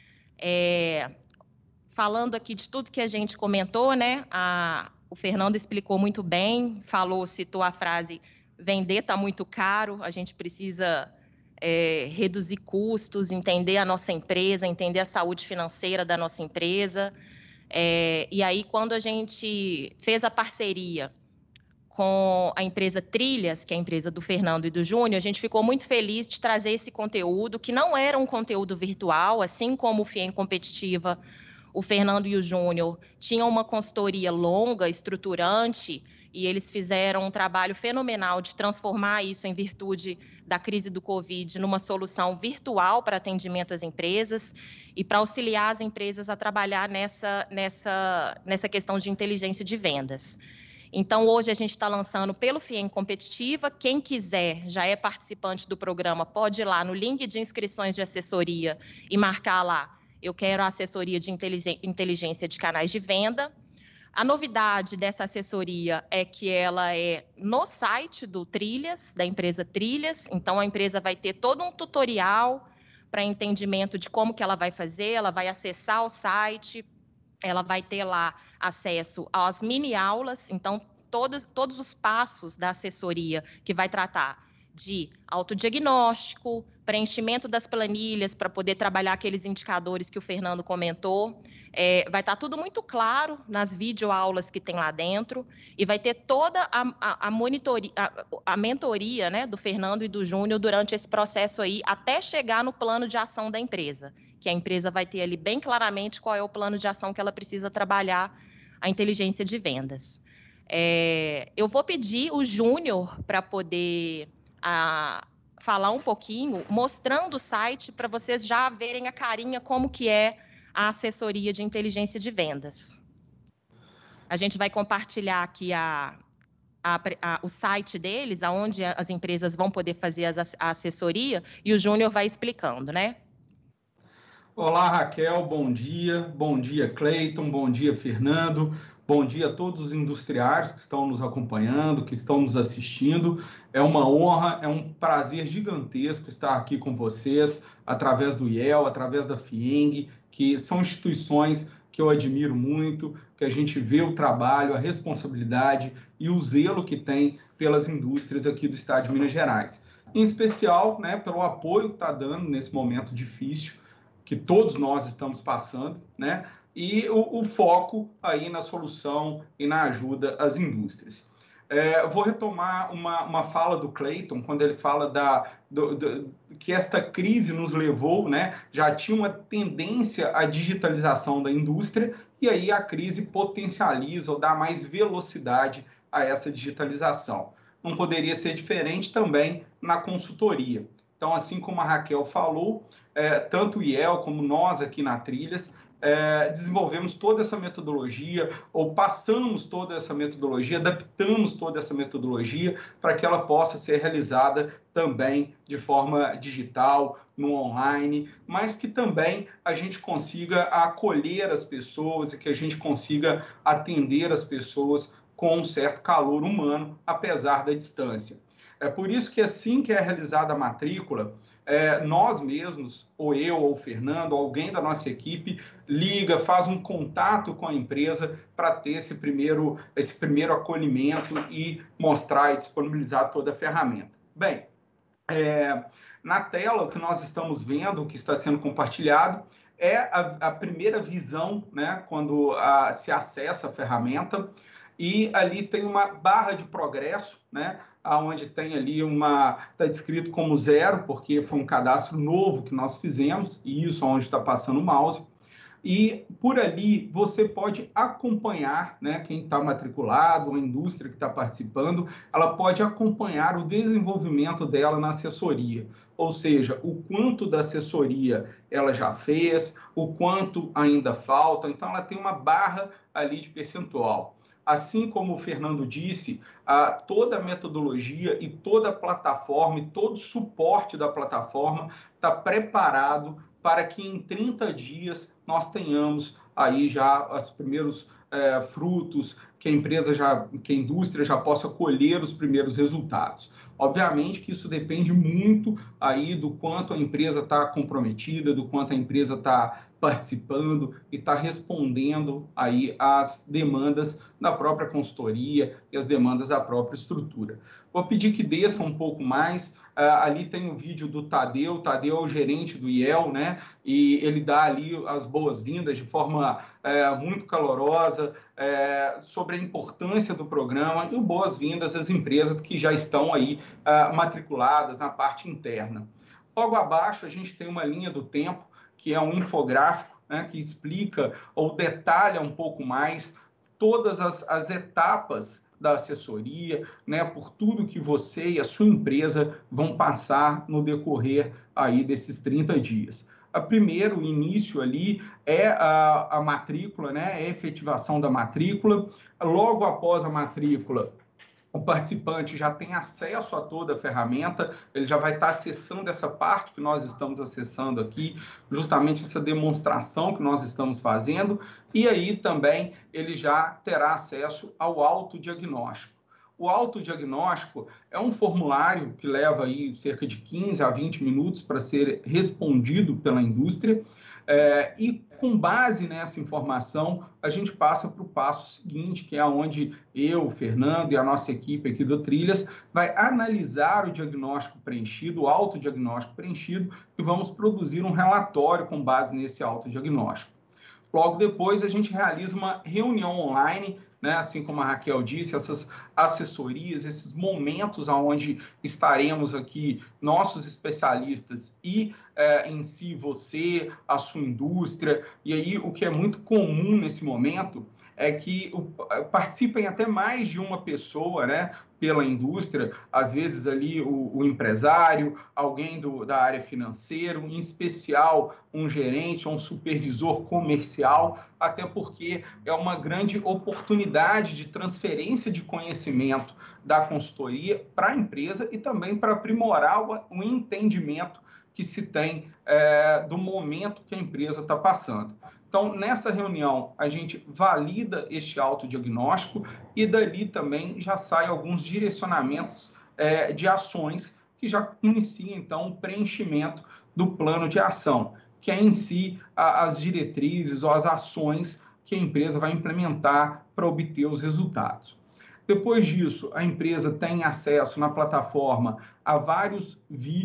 Speaker 3: É, falando aqui de tudo que a gente comentou, né? A, o Fernando explicou muito bem, falou, citou a frase, vender está muito caro, a gente precisa é, reduzir custos, entender a nossa empresa, entender a saúde financeira da nossa empresa. É, e aí, quando a gente fez a parceria com a empresa Trilhas, que é a empresa do Fernando e do Júnior, a gente ficou muito feliz de trazer esse conteúdo, que não era um conteúdo virtual, assim como o FIENG Competitiva, o Fernando e o Júnior tinham uma consultoria longa, estruturante, e eles fizeram um trabalho fenomenal de transformar isso em virtude da crise do Covid numa solução virtual para atendimento às empresas e para auxiliar as empresas a trabalhar nessa, nessa, nessa questão de inteligência de vendas. Então, hoje a gente está lançando pelo FIENG Competitiva. Quem quiser, já é participante do programa, pode ir lá no link de inscrições de assessoria e marcar lá, eu quero a assessoria de inteligência de canais de venda. A novidade dessa assessoria é que ela é no site do Trilhas, da empresa Trilhas. Então, a empresa vai ter todo um tutorial para entendimento de como que ela vai fazer, ela vai acessar o site, ela vai ter lá acesso às mini-aulas, então, todos, todos os passos da assessoria que vai tratar de autodiagnóstico, preenchimento das planilhas para poder trabalhar aqueles indicadores que o Fernando comentou. É, vai estar tudo muito claro nas videoaulas que tem lá dentro e vai ter toda a, a, a, monitoria, a, a mentoria, né, do Fernando e do Júnior durante esse processo aí, até chegar no plano de ação da empresa, que a empresa vai ter ali bem claramente qual é o plano de ação que ela precisa trabalhar a inteligência de vendas. É, eu vou pedir o Júnior para poder a, falar um pouquinho, mostrando o site para vocês já verem a carinha como que é a assessoria de inteligência de vendas. A gente vai compartilhar aqui a, a, a, o site deles, aonde as empresas vão poder fazer as, a assessoria, e o Júnior vai explicando, né?
Speaker 4: Olá, Raquel, bom dia. Bom dia, Cleiton, bom dia, Fernando. Bom dia a todos os industriários que estão nos acompanhando, que estão nos assistindo. É uma honra, é um prazer gigantesco estar aqui com vocês, através do I E L, através da FIENG, que são instituições que eu admiro muito, que a gente vê o trabalho, a responsabilidade e o zelo que tem pelas indústrias aqui do estado de Minas Gerais. Em especial, né, pelo apoio que está dando nesse momento difícil que todos nós estamos passando, né? E o, o foco aí na solução e na ajuda às indústrias. É, vou retomar uma, uma fala do Clayton, quando ele fala da, do, do, que esta crise nos levou, né? Já tinha uma tendência à digitalização da indústria, e aí a crise potencializa ou dá mais velocidade a essa digitalização. Não poderia ser diferente também na consultoria. Então, assim como a Raquel falou, é, tanto o I E L como nós aqui na Trilhas, É, desenvolvemos toda essa metodologia, ou passamos toda essa metodologia, adaptamos toda essa metodologia para que ela possa ser realizada também de forma digital, no online, mas que também a gente consiga acolher as pessoas e que a gente consiga atender as pessoas com um certo calor humano, apesar da distância. É por isso que assim que é realizada a matrícula, é, nós mesmos, ou eu, ou o Fernando, alguém da nossa equipe, liga, faz um contato com a empresa para ter esse primeiro, esse primeiro acolhimento e mostrar e disponibilizar toda a ferramenta. Bem, é, na tela, o que nós estamos vendo, o que está sendo compartilhado, é a, a primeira visão, né, quando a, se acessa a ferramenta, e ali tem uma barra de progresso, né, onde tem ali uma, está descrito como zero, porque foi um cadastro novo que nós fizemos, e isso onde está passando o mouse, e por ali você pode acompanhar, né, quem está matriculado, a indústria que está participando, ela pode acompanhar o desenvolvimento dela na assessoria, ou seja, o quanto da assessoria ela já fez, o quanto ainda falta, então ela tem uma barra ali de percentual. Assim como o Fernando disse, a, toda a metodologia e toda a plataforma e todo o suporte da plataforma está preparado para que em trinta dias nós tenhamos aí já os primeiros é, frutos, que a empresa já, que a indústria já possa colher os primeiros resultados. Obviamente que isso depende muito aí do quanto a empresa está comprometida, do quanto a empresa está participando e está respondendo aí às demandas da própria consultoria e as demandas da própria estrutura. Vou pedir que desça um pouco mais. Uh, ali tem o vídeo do Tadeu. Tadeu é o gerente do I E L, né? E ele dá ali as boas-vindas de forma uh, muito calorosa uh, sobre a importância do programa e boas-vindas às empresas que já estão aí uh, matriculadas na parte interna. Logo abaixo, a gente tem uma linha do tempo, que é um infográfico, né, que explica ou detalha um pouco mais todas as, as etapas da assessoria, né, por tudo que você e a sua empresa vão passar no decorrer aí desses trinta dias. A primeiro, o início ali é a, a matrícula, né, é a efetivação da matrícula. Logo após a matrícula, o participante já tem acesso a toda a ferramenta, ele já vai estar acessando essa parte que nós estamos acessando aqui, justamente essa demonstração que nós estamos fazendo, e aí também ele já terá acesso ao autodiagnóstico. O autodiagnóstico é um formulário que leva aí cerca de quinze a vinte minutos para ser respondido pela indústria, é, e com base nessa informação, a gente passa para o passo seguinte, que é onde eu, o Fernando e a nossa equipe aqui do Trilhas vai analisar o diagnóstico preenchido, o autodiagnóstico preenchido, e vamos produzir um relatório com base nesse autodiagnóstico. Logo depois, a gente realiza uma reunião online, né, assim como a Raquel disse, essas assessorias, esses momentos onde estaremos aqui, nossos especialistas e é, em si você, a sua indústria, e aí o que é muito comum nesse momento é que o, participem até mais de uma pessoa, né, pela indústria, às vezes ali o, o empresário, alguém do, da área financeira, em especial um gerente ou um supervisor comercial, até porque é uma grande oportunidade de transferência de conhecimento da consultoria para a empresa e também para aprimorar o, o entendimento que se tem é, do momento que a empresa está passando. Então, nessa reunião, a gente valida este autodiagnóstico e dali também já saem alguns direcionamentos é, de ações que já iniciam, então, o preenchimento do plano de ação, que é em si a, as diretrizes ou as ações que a empresa vai implementar para obter os resultados. Depois disso, a empresa tem acesso na plataforma a vários vídeos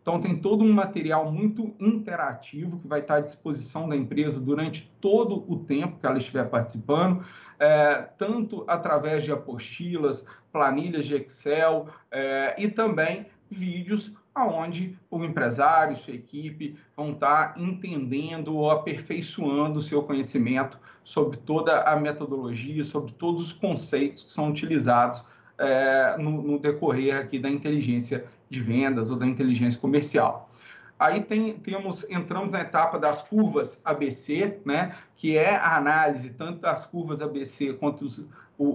Speaker 4: Então, tem todo um material muito interativo que vai estar à disposição da empresa durante todo o tempo que ela estiver participando, é, tanto através de apostilas, planilhas de Excel é, e também vídeos onde o empresário e sua equipe vão estar entendendo ou aperfeiçoando o seu conhecimento sobre toda a metodologia, sobre todos os conceitos que são utilizados é, no, no decorrer aqui da inteligência de vendas ou da inteligência comercial. Aí tem, temos, entramos na etapa das curvas A B C, né, que é a análise tanto das curvas A B C quanto os,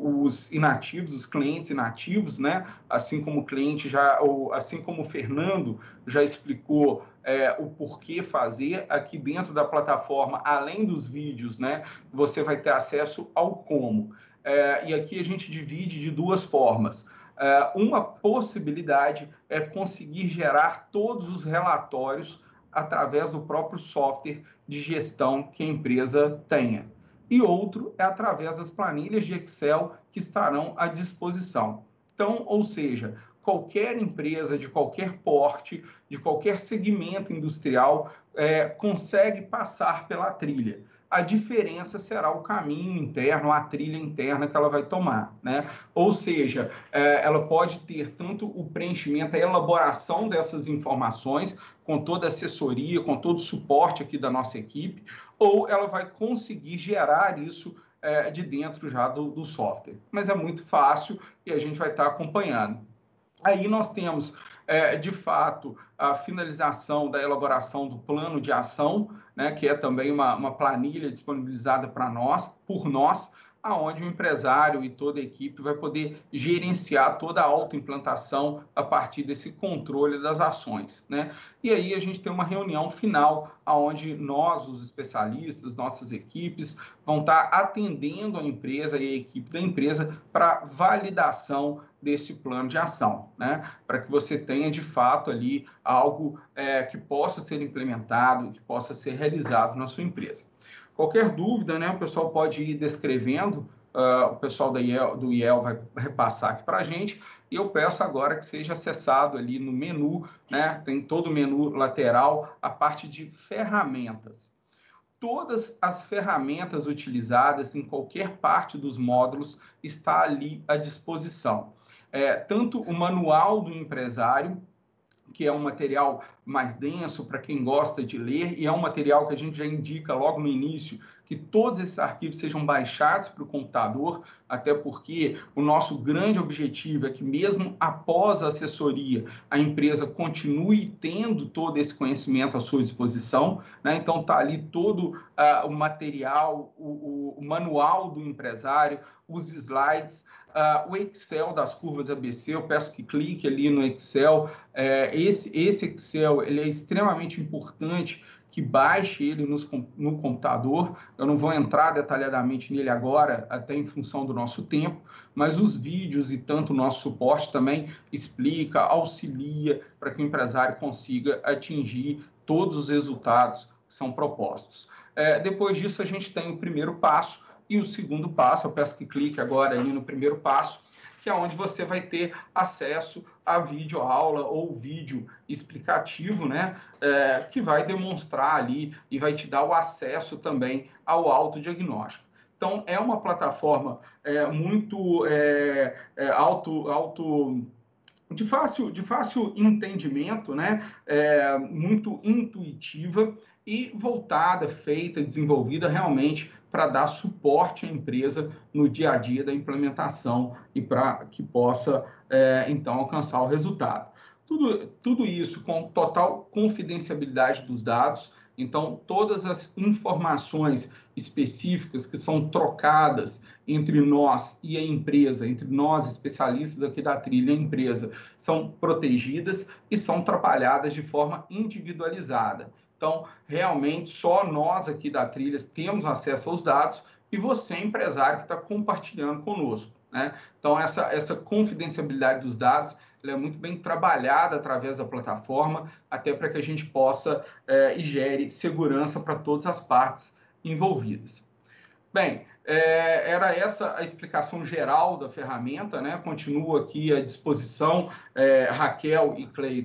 Speaker 4: os inativos, os clientes inativos, né, assim como o cliente já, ou assim como o Fernando já explicou é, o porquê fazer aqui dentro da plataforma, além dos vídeos, né, você vai ter acesso ao como. É, e aqui a gente divide de duas formas. Uma possibilidade é conseguir gerar todos os relatórios através do próprio software de gestão que a empresa tenha. E outro é através das planilhas de Excel que estarão à disposição. Então, ou seja, qualquer empresa de qualquer porte, de qualquer segmento industrial, é, consegue passar pela trilha. A diferença será o caminho interno, a trilha interna que ela vai tomar, né? Ou seja, ela pode ter tanto o preenchimento, a elaboração dessas informações, com toda a assessoria, com todo o suporte aqui da nossa equipe, ou ela vai conseguir gerar isso de dentro já do, do software. Mas é muito fácil e a gente vai estar acompanhando. Aí nós temos, é, de fato, a finalização da elaboração do plano de ação, né, que é também uma, uma planilha disponibilizada para nós, por nós, aonde o empresário e toda a equipe vai poder gerenciar toda a autoimplantação a partir desse controle das ações, né? E aí a gente tem uma reunião final, aonde nós, os especialistas, nossas equipes, vão estar atendendo a empresa e a equipe da empresa para validação desse plano de ação, né? Para que você tenha, de fato, ali algo é, que possa ser implementado, que possa ser realizado na sua empresa. Qualquer dúvida, né, o pessoal pode ir descrevendo, uh, o pessoal da I E L, do I E L vai repassar aqui para a gente, e eu peço agora que seja acessado ali no menu, né, tem todo o menu lateral, a parte de ferramentas. Todas as ferramentas utilizadas em qualquer parte dos módulos está ali à disposição. É, tanto o manual do empresário, que é um material mais denso para quem gosta de ler, e é um material que a gente já indica logo no início que todos esses arquivos sejam baixados para o computador, até porque o nosso grande objetivo é que mesmo após a assessoria, a empresa continue tendo todo esse conhecimento à sua disposição, né? Então está ali todo uh, o material, o, o, o manual do empresário, os slides, Uh, o Excel das curvas A B C, eu peço que clique ali no Excel. É, esse, esse Excel ele é extremamente importante que baixe ele nos, no computador. Eu não vou entrar detalhadamente nele agora, até em função do nosso tempo, mas os vídeos e tanto o nosso suporte também explica, auxilia para que o empresário consiga atingir todos os resultados que são propostos. É, depois disso, a gente tem o primeiro passo, e o segundo passo, eu peço que clique agora ali no primeiro passo, que é onde você vai ter acesso a videoaula ou vídeo explicativo, né, é, que vai demonstrar ali e vai te dar o acesso também ao autodiagnóstico. Então, é uma plataforma é, muito é, é, auto, auto, de, fácil, de fácil entendimento, né, é, muito intuitiva e voltada, feita, desenvolvida realmente para dar suporte à empresa no dia a dia da implementação e para que possa, é, então, alcançar o resultado. Tudo, tudo isso com total confidencialidade dos dados, então, todas as informações específicas que são trocadas entre nós e a empresa, entre nós, especialistas aqui da trilha e a empresa, são protegidas e são trabalhadas de forma individualizada. Então, realmente, só nós aqui da Trilhas temos acesso aos dados e você, empresário, que está compartilhando conosco, né? Então, essa, essa confidencialidade dos dados ela é muito bem trabalhada através da plataforma, até para que a gente possa é, e gere segurança para todas as partes envolvidas. Bem, é, era essa a explicação geral da ferramenta, né? Continuo aqui à disposição, é, Raquel e Cleiton,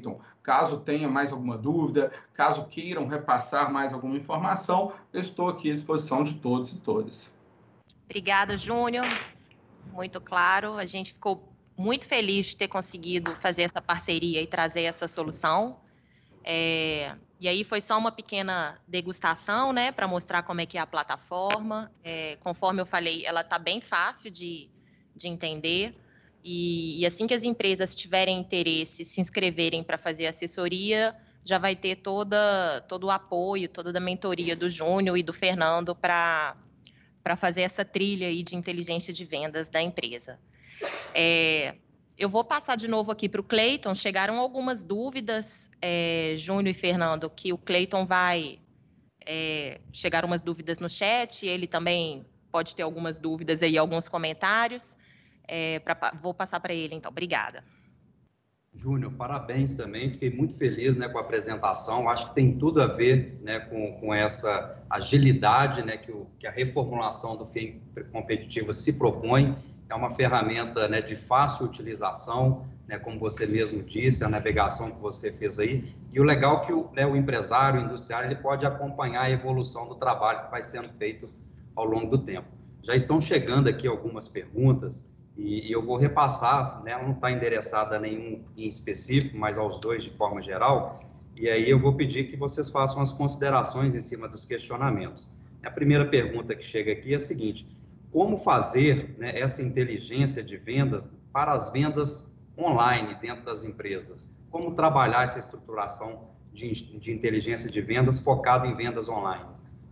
Speaker 4: Caso tenha mais alguma dúvida, caso queiram repassar mais alguma informação, eu estou aqui à disposição de todos e todas.
Speaker 3: Obrigada, Júnior. Muito claro. A gente ficou muito feliz de ter conseguido fazer essa parceria e trazer essa solução. É, e aí foi só uma pequena degustação, né, para mostrar como é que é a plataforma. É, conforme eu falei, ela está bem fácil de, de entender. E, e assim que as empresas tiverem interesse, se inscreverem para fazer assessoria, já vai ter toda, todo o apoio, toda a mentoria do Júnior e do Fernando para para fazer essa trilha aí de inteligência de vendas da empresa. É, eu vou passar de novo aqui para o Cleiton. Chegaram algumas dúvidas, é, Júnior e Fernando, que o Cleiton vai... É, chegaram umas dúvidas no chat, ele também pode ter algumas dúvidas aí, alguns comentários. É, pra, vou passar para ele, então. Obrigada.
Speaker 1: Júnior, parabéns também. Fiquei muito feliz, né, com a apresentação. Acho que tem tudo a ver, né, com, com essa agilidade, né, que, o, que a reformulação do FIENG Competitivo se propõe. É uma ferramenta, né, de fácil utilização, né, como você mesmo disse, a navegação que você fez aí. E o legal é que o, né, o empresário, o industriário, ele pode acompanhar a evolução do trabalho que vai sendo feito ao longo do tempo. Já estão chegando aqui algumas perguntas. E, e eu vou repassar, né, ela não está endereçada a nenhum em específico, mas aos dois de forma geral, e aí eu vou pedir que vocês façam as considerações em cima dos questionamentos. A primeira pergunta que chega aqui é a seguinte: como fazer, né, essa inteligência de vendas para as vendas online dentro das empresas? Como trabalhar essa estruturação de, de inteligência de vendas focada em vendas online?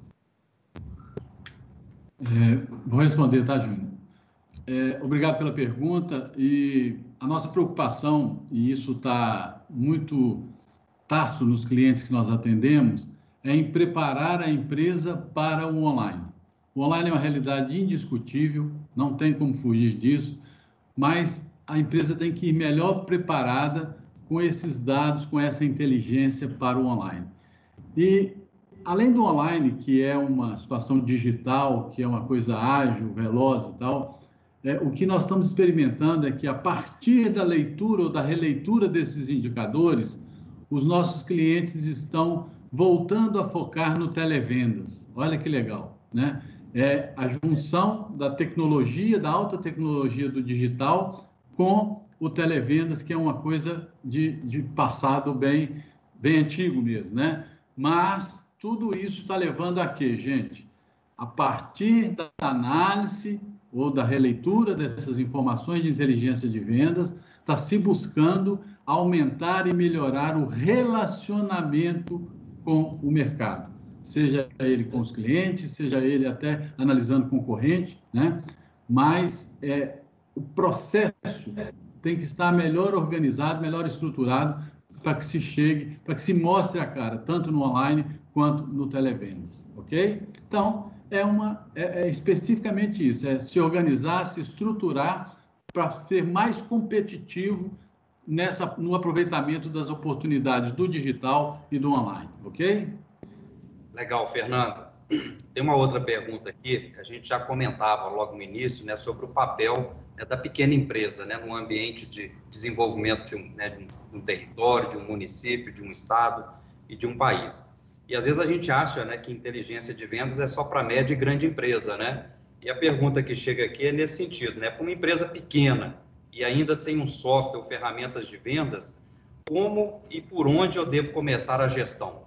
Speaker 2: É, vou responder, tá, Júnior? É, obrigado pela pergunta, e a nossa preocupação, e isso está muito tácito nos clientes que nós atendemos, é em preparar a empresa para o online. O online é uma realidade indiscutível, não tem como fugir disso, mas a empresa tem que ir melhor preparada com esses dados, com essa inteligência para o online. E além do online, que é uma situação digital, que é uma coisa ágil, veloz e tal, É, o que nós estamos experimentando é que, a partir da leitura ou da releitura desses indicadores, os nossos clientes estão voltando a focar no televendas. Olha que legal, né? É a junção da tecnologia, da alta tecnologia do digital com o televendas, que é uma coisa de, de passado bem, bem antigo mesmo, né? Mas tudo isso está levando a quê, gente? A partir da análise ou da releitura dessas informações de inteligência de vendas, está se buscando aumentar e melhorar o relacionamento com o mercado, seja ele com os clientes, seja ele até analisando concorrente, né? Mas é, o processo tem que estar melhor organizado, melhor estruturado, para que se chegue, para que se mostre a cara, tanto no online quanto no televendas, ok? Então, É, uma, é, é especificamente isso, é se organizar, se estruturar para ser mais competitivo nessa, no aproveitamento das oportunidades do digital e do online, ok?
Speaker 1: Legal, Fernando. Tem uma outra pergunta aqui, que a gente já comentava logo no início, né, sobre o papel, né, da pequena empresa, né, no ambiente de desenvolvimento de um, né, de um território, de um município, de um estado e de um país. E às vezes a gente acha, né, que inteligência de vendas é só para média e grande empresa, né? E a pergunta que chega aqui é nesse sentido, né? Para uma empresa pequena e ainda sem um software ou ferramentas de vendas, como e por onde eu devo começar a gestão?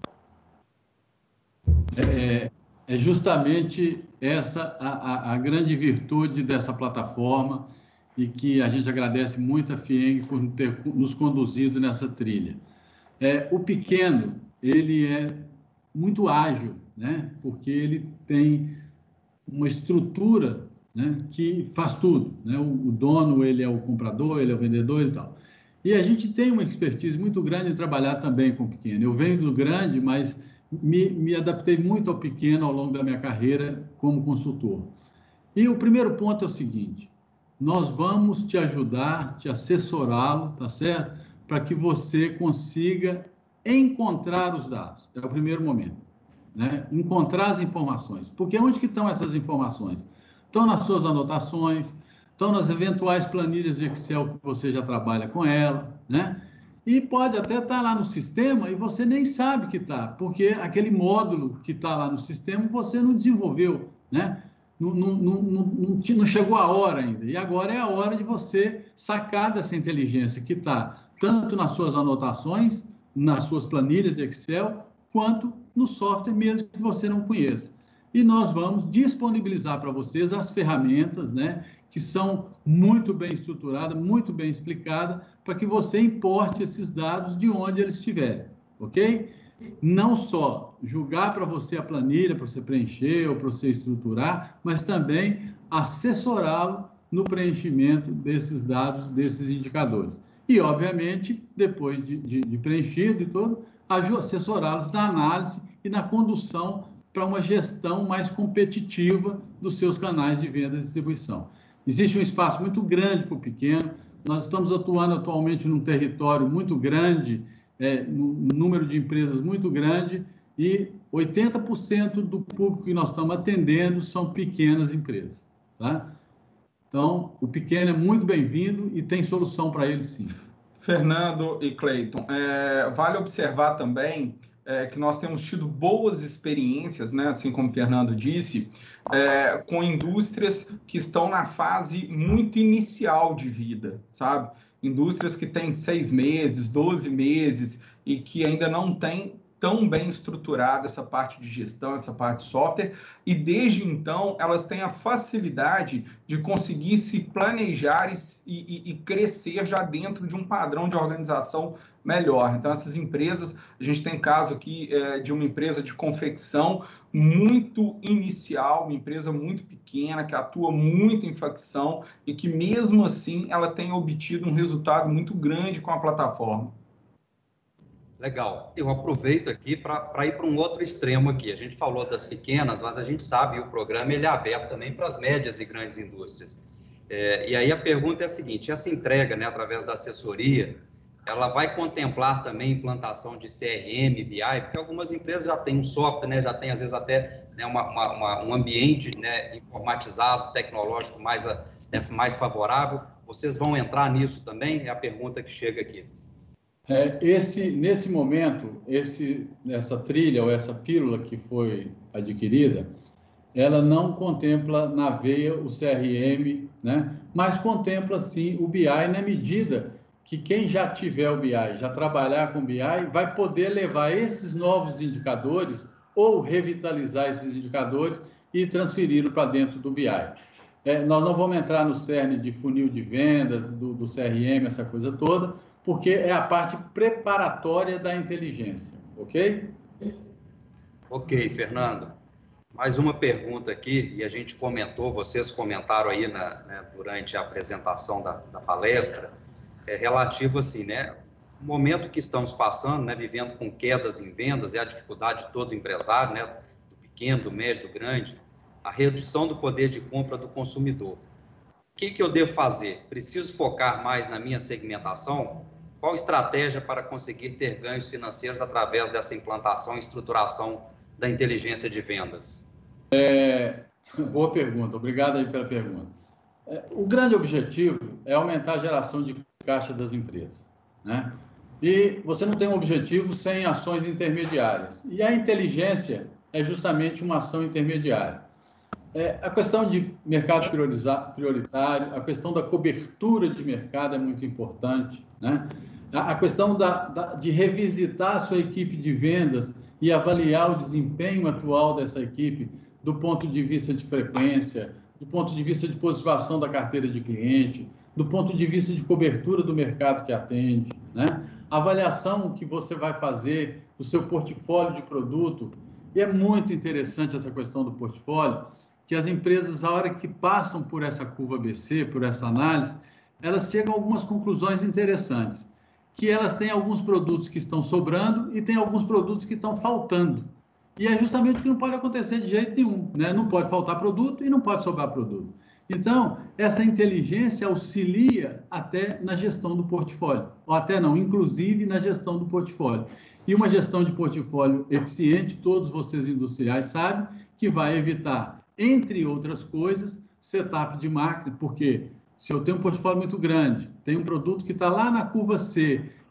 Speaker 2: É, é justamente essa a, a, a grande virtude dessa plataforma, e que a gente agradece muito a FIENG por ter nos conduzido nessa trilha. É, o pequeno, ele é muito ágil, né? Porque ele tem uma estrutura, né, que faz tudo, né? O, o dono, ele é o comprador, ele é o vendedor e tal. E a gente tem uma expertise muito grande em trabalhar também com o pequeno. Eu venho do grande, mas me, me adaptei muito ao pequeno ao longo da minha carreira como consultor. E o primeiro ponto é o seguinte: nós vamos te ajudar, te assessorá-lo, tá certo? Para que você consiga encontrar os dados. É o primeiro momento, né? Encontrar as informações. Porque onde que estão essas informações? Estão nas suas anotações, estão nas eventuais planilhas de Excel que você já trabalha com ela, né? E pode até estar lá no sistema e você nem sabe que está, porque aquele módulo que está lá no sistema você não desenvolveu, né? Não, não, não, não, não chegou a hora ainda. E agora é a hora de você sacar dessa inteligência que está tanto nas suas anotações, nas suas planilhas de Excel, quanto no software mesmo que você não conheça. E nós vamos disponibilizar para vocês as ferramentas, né, que são muito bem estruturadas, muito bem explicadas, para que você importe esses dados de onde eles estiverem, ok? Não só julgar para você a planilha, para você preencher ou para você estruturar, mas também assessorá-lo no preenchimento desses dados, desses indicadores. E, obviamente, depois de, de, de preenchido e tudo, assessorá-los na análise e na condução para uma gestão mais competitiva dos seus canais de venda e distribuição. Existe um espaço muito grande para o pequeno. Nós estamos atuando atualmente num território muito grande, é, num número de empresas muito grande, e oitenta por cento do público que nós estamos atendendo são pequenas empresas, tá? Então, o pequeno é muito bem-vindo e tem solução para ele, sim.
Speaker 4: Fernando e Cleiton, é, vale observar também é, que nós temos tido boas experiências, né, assim como o Fernando disse, é, com indústrias que estão na fase muito inicial de vida, sabe? Indústrias que têm seis meses, doze meses e que ainda não têm tão bem estruturada essa parte de gestão, essa parte de software, e desde então elas têm a facilidade de conseguir se planejar e, e, e crescer já dentro de um padrão de organização melhor. Então, essas empresas, a gente tem caso aqui é, de uma empresa de confecção muito inicial, uma empresa muito pequena, que atua muito em facção e que, mesmo assim, ela tem obtido um resultado muito grande com a plataforma.
Speaker 1: Legal. Eu aproveito aqui para ir para um outro extremo aqui. A gente falou das pequenas, mas a gente sabe que o programa ele é aberto também para as médias e grandes indústrias. É, e aí a pergunta é a seguinte, essa entrega, né, através da assessoria, ela vai contemplar também implantação de C R M, B I, porque algumas empresas já têm um software, né, já tem às vezes até, né, uma, uma, uma, um ambiente, né, informatizado, tecnológico mais, né, mais favorável. Vocês vão entrar nisso também? É a pergunta que chega aqui.
Speaker 2: É, esse, nesse momento, esse, essa trilha ou essa pílula que foi adquirida, ela não contempla na veia o C R M, né? Mas contempla, sim, o B I na medida que quem já tiver o B I, já trabalhar com B I, vai poder levar esses novos indicadores ou revitalizar esses indicadores e transferi-lo para dentro do B I. É, nós não vamos entrar no cerne de funil de vendas, do, do C R M, essa coisa toda, porque é a parte preparatória da inteligência, ok?
Speaker 1: Ok, Fernando. Mais uma pergunta aqui, e a gente comentou, vocês comentaram aí na, né, durante a apresentação da, da palestra, é relativo assim, né? O momento que estamos passando, né, vivendo com quedas em vendas, é a dificuldade de todo empresário, né, do pequeno, do médio, do grande, a redução do poder de compra do consumidor. O que, que eu devo fazer? Preciso focar mais na minha segmentação? Qual estratégia para conseguir ter ganhos financeiros através dessa implantação e estruturação da inteligência de vendas?
Speaker 2: É, boa pergunta, obrigado aí pela pergunta. É, o grande objetivo é aumentar a geração de caixa das empresas, né? E você não tem um objetivo sem ações intermediárias. E a inteligência é justamente uma ação intermediária. É, a questão de mercado prioritário, a questão da cobertura de mercado é muito importante, né? A, a questão da, da, de revisitar a sua equipe de vendas e avaliar o desempenho atual dessa equipe do ponto de vista de frequência, do ponto de vista de positivação da carteira de cliente, do ponto de vista de cobertura do mercado que atende, né? A avaliação que você vai fazer do seu portfólio de produto. E é muito interessante essa questão do portfólio, que as empresas, a hora que passam por essa curva B C, por essa análise, elas chegam a algumas conclusões interessantes, que elas têm alguns produtos que estão sobrando e tem alguns produtos que estão faltando. E é justamente o que não pode acontecer de jeito nenhum, né? Não pode faltar produto e não pode sobrar produto. Então, essa inteligência auxilia até na gestão do portfólio, ou até não, inclusive na gestão do portfólio. E uma gestão de portfólio eficiente, todos vocês industriais sabem, que vai evitar, entre outras coisas, setup de máquina, porque se eu tenho um portfólio muito grande, tem um produto que está lá na curva C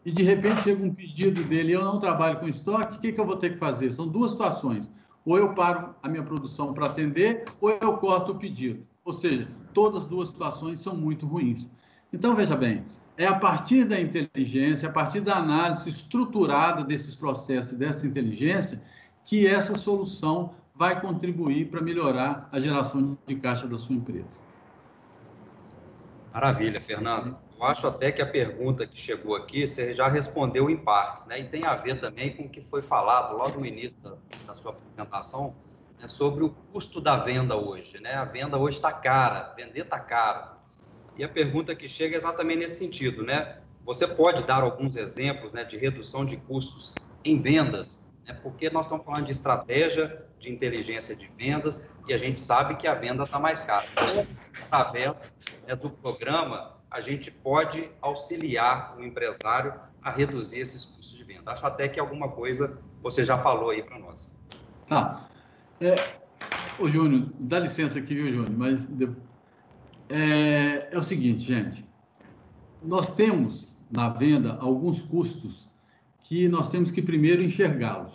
Speaker 2: e de repente chega um pedido dele, eu não trabalho com estoque, o que, que eu vou ter que fazer? São duas situações. Ou eu paro a minha produção para atender, ou eu corto o pedido. Ou seja, todas as duas situações são muito ruins. Então, veja bem, é a partir da inteligência, a partir da análise estruturada desses processos e dessa inteligência, que essa solução vai contribuir para melhorar a geração de caixa da sua empresa.
Speaker 1: Maravilha, Fernando. Eu acho até que a pergunta que chegou aqui, você já respondeu em partes, né? E tem a ver também com o que foi falado logo no início da, da sua apresentação, né, sobre o custo da venda hoje, né? A venda hoje está cara, vender está caro. E a pergunta que chega é exatamente nesse sentido, né? Você pode dar alguns exemplos, né, de redução de custos em vendas, né? Porque nós estamos falando de estratégia, de inteligência de vendas, e a gente sabe que a venda está mais cara. Então, através, né, do programa, a gente pode auxiliar o empresário a reduzir esses custos de venda. Acho até que alguma coisa você já falou aí para nós.
Speaker 2: Tá. É, ô, Júnior, dá licença aqui, viu, Júnior? Mas é, é o seguinte, gente. Nós temos na venda alguns custos que nós temos que primeiro enxergá-los,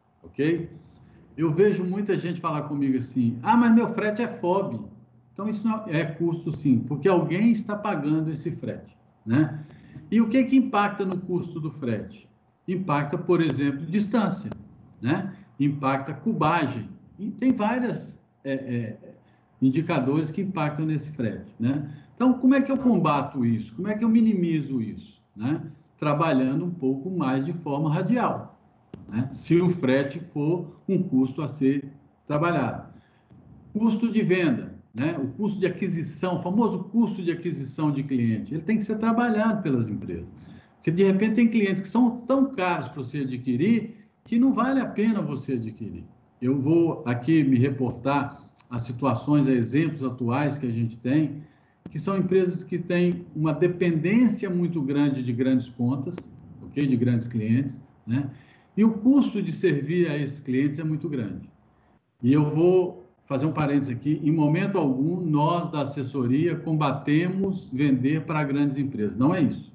Speaker 2: ok? Eu vejo muita gente falar comigo assim, ah, mas meu frete é F O B. Então, isso não é custo, sim, porque alguém está pagando esse frete, né? E o que que impacta no custo do frete? Impacta, por exemplo, distância, né? Impacta cubagem. E tem vários é, é, indicadores que impactam nesse frete, né? Então, como é que eu combato isso? Como é que eu minimizo isso, né? Trabalhando um pouco mais de forma radial, né? Se o frete for um custo a ser trabalhado. Custo de venda. Né? O custo de aquisição, o famoso custo de aquisição de cliente, ele tem que ser trabalhado pelas empresas. Porque, de repente, tem clientes que são tão caros para você adquirir que não vale a pena você adquirir. Eu vou aqui me reportar a situações, a exemplos atuais que a gente tem, que são empresas que têm uma dependência muito grande de grandes contas, okay? De grandes clientes, né? E o custo de servir a esses clientes é muito grande. E eu vou fazer um parênteses aqui, em momento algum, nós da assessoria combatemos vender para grandes empresas. Não é isso.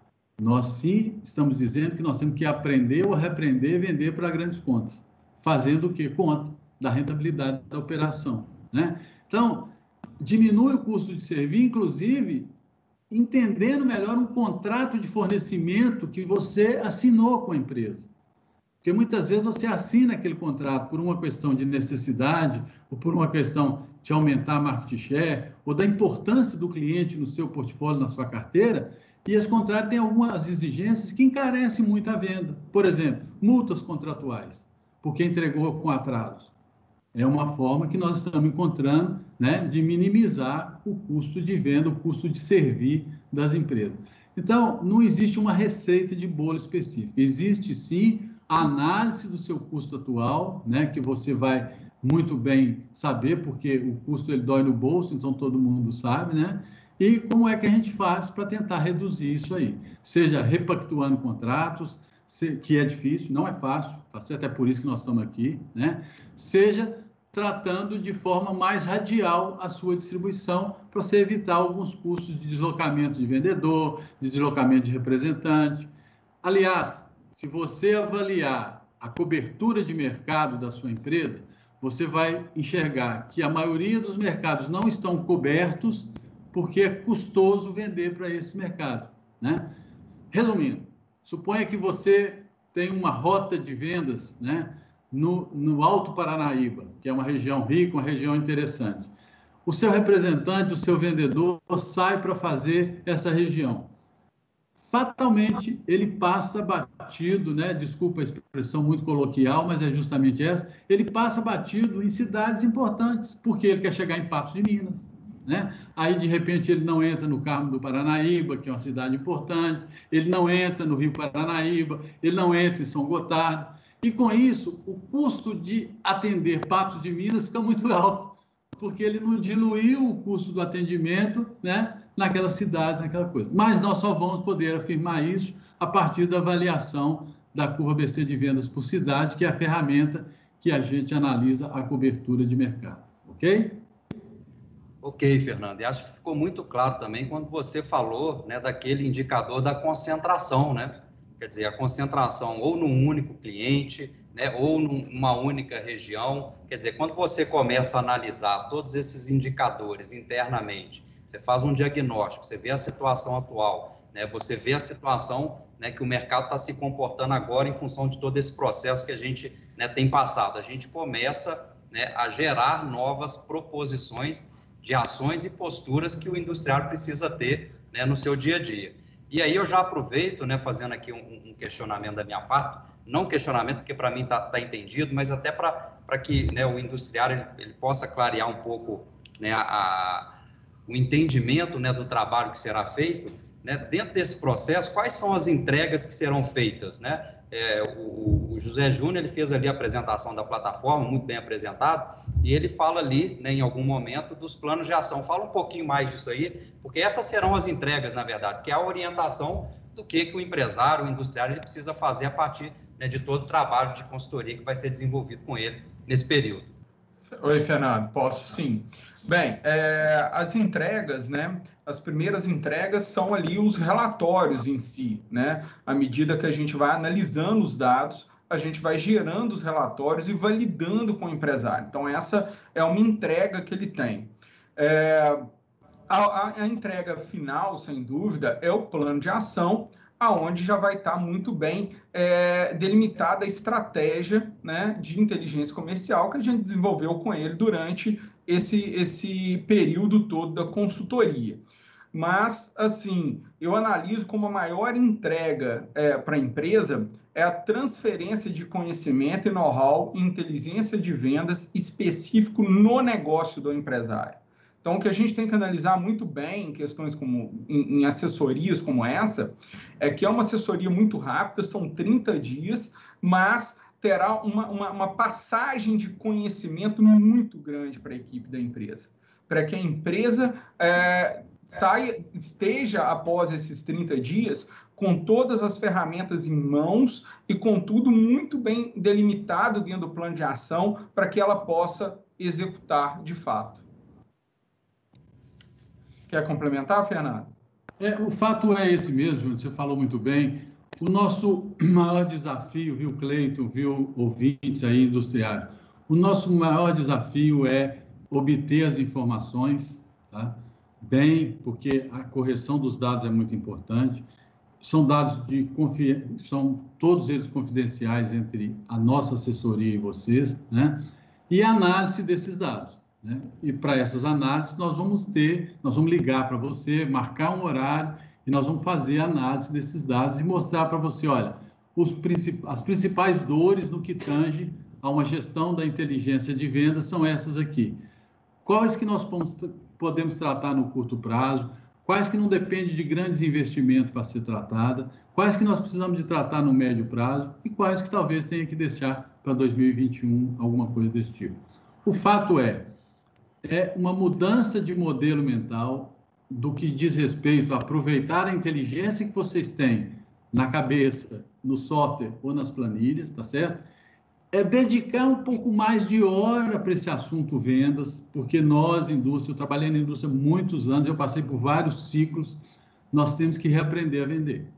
Speaker 2: Nós sim estamos dizendo que nós temos que aprender ou repreender vender para grandes contas. Fazendo o quê? Conta da rentabilidade da operação, né? Então, diminui o custo de servir, inclusive, entendendo melhor um contrato de fornecimento que você assinou com a empresa. Porque muitas vezes você assina aquele contrato por uma questão de necessidade, ou por uma questão de aumentar a market share, ou da importância do cliente no seu portfólio, na sua carteira, e esse contrato tem algumas exigências que encarecem muito a venda. Por exemplo, multas contratuais, porque entregou com atrasos. É uma forma que nós estamos encontrando, né, de minimizar o custo de venda, o custo de servir das empresas. Então, não existe uma receita de bolo específica. Existe, sim, a análise do seu custo atual, né, que você vai muito bem saber, porque o custo ele dói no bolso, então todo mundo sabe, né? E como é que a gente faz para tentar reduzir isso aí? Seja repactuando contratos, que é difícil, não é fácil, tá certo? É por isso que nós estamos aqui, né? Seja tratando de forma mais radial a sua distribuição, para você evitar alguns custos de deslocamento de vendedor, de deslocamento de representante. Aliás, se você avaliar a cobertura de mercado da sua empresa, você vai enxergar que a maioria dos mercados não estão cobertos porque é custoso vender para esse mercado, né? Resumindo, suponha que você tem uma rota de vendas, né, no, no Alto Paranaíba, que é uma região rica, uma região interessante. O seu representante, o seu vendedor, sai para fazer essa região. Fatalmente, ele passa batido, né? Desculpa a expressão muito coloquial, mas é justamente essa, ele passa batido em cidades importantes, porque ele quer chegar em Patos de Minas, né? Aí, de repente, ele não entra no Carmo do Paranaíba, que é uma cidade importante, ele não entra no Rio Paranaíba, ele não entra em São Gotardo, e com isso, o custo de atender Patos de Minas fica muito alto, porque ele não diluiu o custo do atendimento, né, naquela cidade, naquela coisa. Mas nós só vamos poder afirmar isso a partir da avaliação da curva A B C de vendas por cidade, que é a ferramenta que a gente analisa a cobertura de mercado. Ok?
Speaker 1: Ok, Fernando. E acho que ficou muito claro também quando você falou, né, daquele indicador da concentração, né? quer dizer, a concentração ou num único cliente, né, ou numa única região. Quer dizer, quando você começa a analisar todos esses indicadores internamente, você faz um diagnóstico, você vê a situação atual, né, você vê a situação, né, que o mercado está se comportando agora em função de todo esse processo que a gente, né, tem passado. A gente começa, né, a gerar novas proposições de ações e posturas que o industriário precisa ter, né, no seu dia a dia. E aí eu já aproveito, né, fazendo aqui um, um questionamento da minha parte, não questionamento porque para mim está tá entendido, mas até para que, né, o industriário ele, ele possa clarear um pouco, né, a, o entendimento, né, do trabalho que será feito, né, dentro desse processo, quais são as entregas que serão feitas, né? É, o, o José Júnior ele fez ali a apresentação da plataforma, muito bem apresentado, e ele fala ali, né, em algum momento, dos planos de ação. Fala um pouquinho mais disso aí, porque essas serão as entregas, na verdade, que é a orientação do que, que o empresário, o industriário, ele precisa fazer a partir, né, de todo o trabalho de consultoria que vai ser desenvolvido com ele nesse período.
Speaker 4: Oi, Fernando, posso sim. Bem, é, as entregas, né? As primeiras entregas são ali os relatórios em si, né? À medida que a gente vai analisando os dados, a gente vai gerando os relatórios e validando com o empresário. Então, essa é uma entrega que ele tem. É, a, a entrega final, sem dúvida, é o plano de ação, aonde já vai estar muito bem é, delimitada a estratégia, né, de inteligência comercial que a gente desenvolveu com ele durante esse, esse período todo da consultoria. Mas, assim, eu analiso como a maior entrega é, para a empresa é a transferência de conhecimento e know-how em inteligência de vendas específico no negócio do empresário. Então, o que a gente tem que analisar muito bem em questões como, em, em assessorias como essa, é que é uma assessoria muito rápida, são trinta dias, mas terá uma, uma, uma passagem de conhecimento muito grande para a equipe da empresa, para que a empresa é, saia, esteja, após esses trinta dias, com todas as ferramentas em mãos e com tudo muito bem delimitado dentro do plano de ação para que ela possa executar de fato. Quer complementar, Fernando?
Speaker 2: É, o fato é esse mesmo, Júnior, você falou muito bem. O nosso maior desafio, viu, Cleiton, viu, ouvintes aí, industriários, o nosso maior desafio é obter as informações, tá? Bem, porque a correção dos dados é muito importante. São dados de confi... são todos eles confidenciais entre a nossa assessoria e vocês, né? E a análise desses dados. Né? E para essas análises, nós vamos ter, nós vamos ligar para você, marcar um horário e nós vamos fazer a análise desses dados e mostrar para você, olha, os princip... as principais dores no que tange a uma gestão da inteligência de vendas são essas aqui. Quais que nós podemos tratar no curto prazo, quais que não dependem de grandes investimentos para ser tratada, quais que nós precisamos de tratar no médio prazo e quais que talvez tenha que deixar para dois mil e vinte e um, alguma coisa desse tipo. O fato é, é uma mudança de modelo mental do que diz respeito a aproveitar a inteligência que vocês têm na cabeça, no software ou nas planilhas, tá certo? É dedicar um pouco mais de hora para esse assunto vendas, porque nós, indústria, eu trabalhei na indústria há muitos anos, eu passei por vários ciclos, nós temos que reaprender a vender.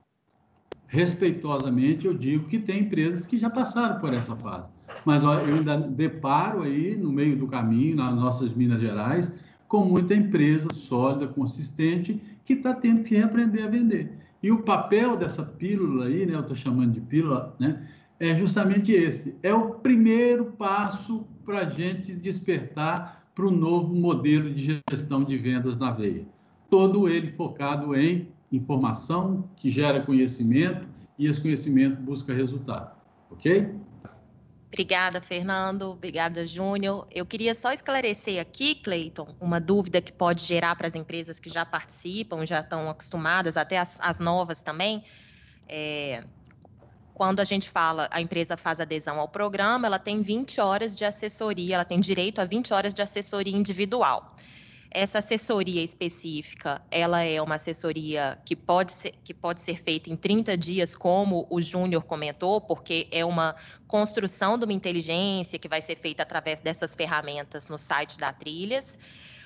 Speaker 2: Respeitosamente, eu digo que tem empresas que já passaram por essa fase. Mas ó, eu ainda deparo aí, no meio do caminho, nas nossas Minas Gerais, com muita empresa sólida, consistente, que está tendo que reaprender a vender. E o papel dessa pílula aí, né, eu estou chamando de pílula, né, é justamente esse. É o primeiro passo para a gente despertar para o novo modelo de gestão de vendas na veia. Todo ele focado em informação, que gera conhecimento, e esse conhecimento busca resultado. Ok?
Speaker 3: Obrigada, Fernando. Obrigada, Júnior. Eu queria só esclarecer aqui, Cleiton, uma dúvida que pode gerar para as empresas que já participam, já estão acostumadas, até as, as novas também. É, quando a gente fala, a empresa faz adesão ao programa, ela tem vinte horas de assessoria, ela tem direito a vinte horas de assessoria individual. Essa assessoria específica, ela é uma assessoria que pode ser, que pode ser feita em trinta dias, como o Júnior comentou, porque é uma construção de uma inteligência que vai ser feita através dessas ferramentas no site da Trilhas.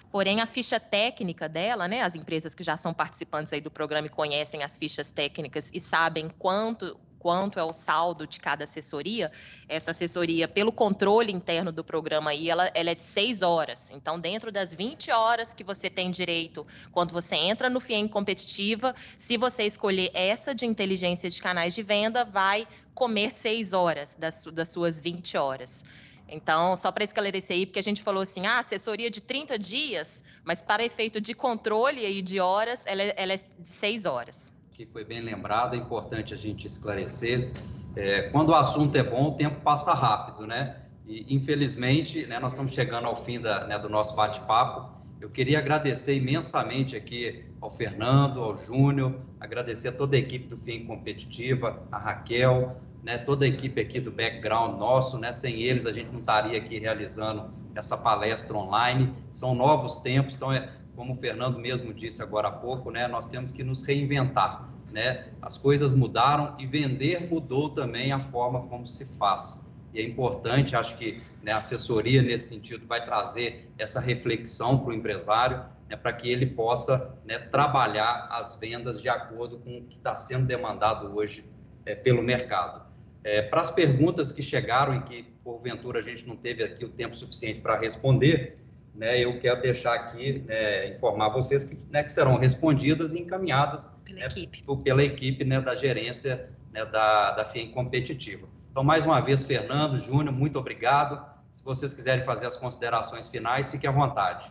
Speaker 3: porém a ficha técnica dela, né, as empresas que já são participantes aí do programa e conhecem as fichas técnicas e sabem quanto quanto é o saldo de cada assessoria, essa assessoria, pelo controle interno do programa aí, ela, ela é de seis horas. Então, dentro das vinte horas que você tem direito, quando você entra no FIENG Competitiva, se você escolher essa de inteligência de canais de venda, vai comer seis horas das, das suas vinte horas. Então, só para esclarecer aí, porque a gente falou assim, ah, assessoria de trinta dias, mas para efeito de controle aí de horas, ela, ela é de seis horas.
Speaker 1: Que foi bem lembrado, é importante a gente esclarecer. É, quando o assunto é bom, o tempo passa rápido, né? E, infelizmente, né, nós estamos chegando ao fim da, né, do nosso bate-papo. Eu queria agradecer imensamente aqui ao Fernando, ao Júnior, agradecer a toda a equipe do FIENG Competitiva, a Raquel, né, toda a equipe aqui do background nosso, né? Sem eles, a gente não estaria aqui realizando essa palestra online. São novos tempos, então é... Como o Fernando mesmo disse agora há pouco, né, nós temos que nos reinventar, né? As coisas mudaram e vender mudou também a forma como se faz. E é importante, acho que, né, a assessoria nesse sentido vai trazer essa reflexão para o empresário, né, para que ele possa, né, trabalhar as vendas de acordo com o que está sendo demandado hoje é, pelo mercado. É, para as perguntas que chegaram e que, porventura, a gente não teve aqui o tempo suficiente para responder, né, eu quero deixar aqui, né, informar vocês que, né, que serão respondidas e encaminhadas pela, né, equipe. pela equipe, né, da gerência, né, da, da FIENG Competitiva. Então, mais uma vez, Fernando, Júnior, muito obrigado. Se vocês quiserem fazer as considerações finais, fiquem à vontade.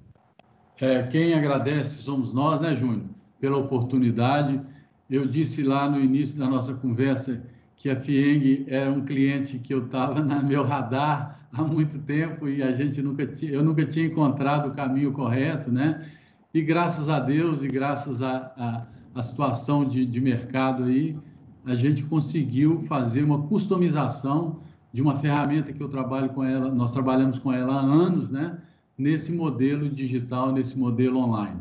Speaker 2: É, quem agradece somos nós, né, Júnior, pela oportunidade. Eu disse lá no início da nossa conversa que a FIENG era um cliente que eu estava no meu radar há muito tempo e a gente nunca tinha, eu nunca tinha encontrado o caminho correto, né? E graças a Deus e graças à situação de, de mercado aí, a gente conseguiu fazer uma customização de uma ferramenta que eu trabalho com ela, nós trabalhamos com ela há anos, né? Nesse modelo digital, nesse modelo online.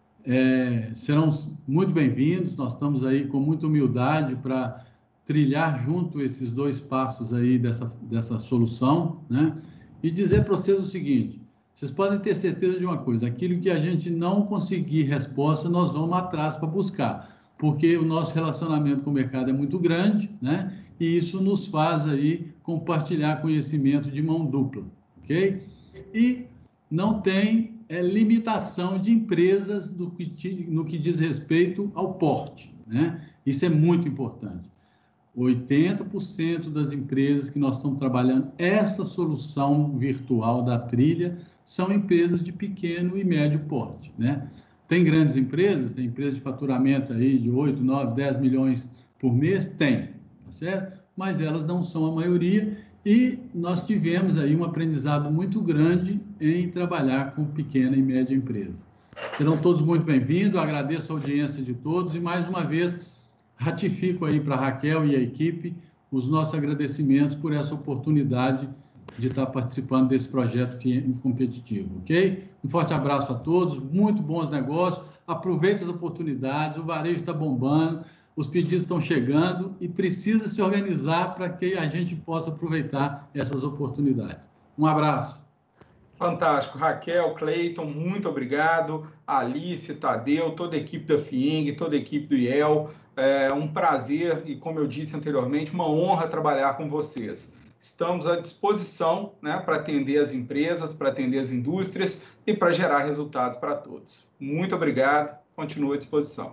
Speaker 2: É, serão muito bem-vindos, nós estamos aí com muita humildade para trilhar junto esses dois passos aí dessa, dessa solução, né? E dizer para vocês o seguinte, vocês podem ter certeza de uma coisa, aquilo que a gente não conseguir resposta, nós vamos atrás para buscar, porque o nosso relacionamento com o mercado é muito grande, né? E isso nos faz aí compartilhar conhecimento de mão dupla, ok? E não tem é, limitação de empresas do que, no que diz respeito ao porte, né? Isso é muito importante. oitenta por cento das empresas que nós estamos trabalhando, essa solução virtual da trilha, são empresas de pequeno e médio porte, né? Tem grandes empresas, tem empresas de faturamento aí de oito, nove, dez milhões por mês? Tem, tá certo? Mas elas não são a maioria e nós tivemos aí um aprendizado muito grande em trabalhar com pequena e média empresa. Serão todos muito bem-vindos, agradeço a audiência de todos e, mais uma vez, ratifico aí para a Raquel e a equipe os nossos agradecimentos por essa oportunidade de estar participando desse projeto FIENG Competitivo, ok? Um forte abraço a todos, muito bons negócios, aproveite as oportunidades, o varejo está bombando, os pedidos estão chegando e precisa se organizar para que a gente possa aproveitar essas oportunidades. Um abraço.
Speaker 4: Fantástico. Raquel, Cleiton, muito obrigado. Alice, Tadeu, toda a equipe da FIENG, toda a equipe do I E L. É um prazer e, como eu disse anteriormente, uma honra trabalhar com vocês. Estamos à disposição, né, para atender as empresas, para atender as indústrias e para gerar resultados para todos. Muito obrigado. Continuo à disposição.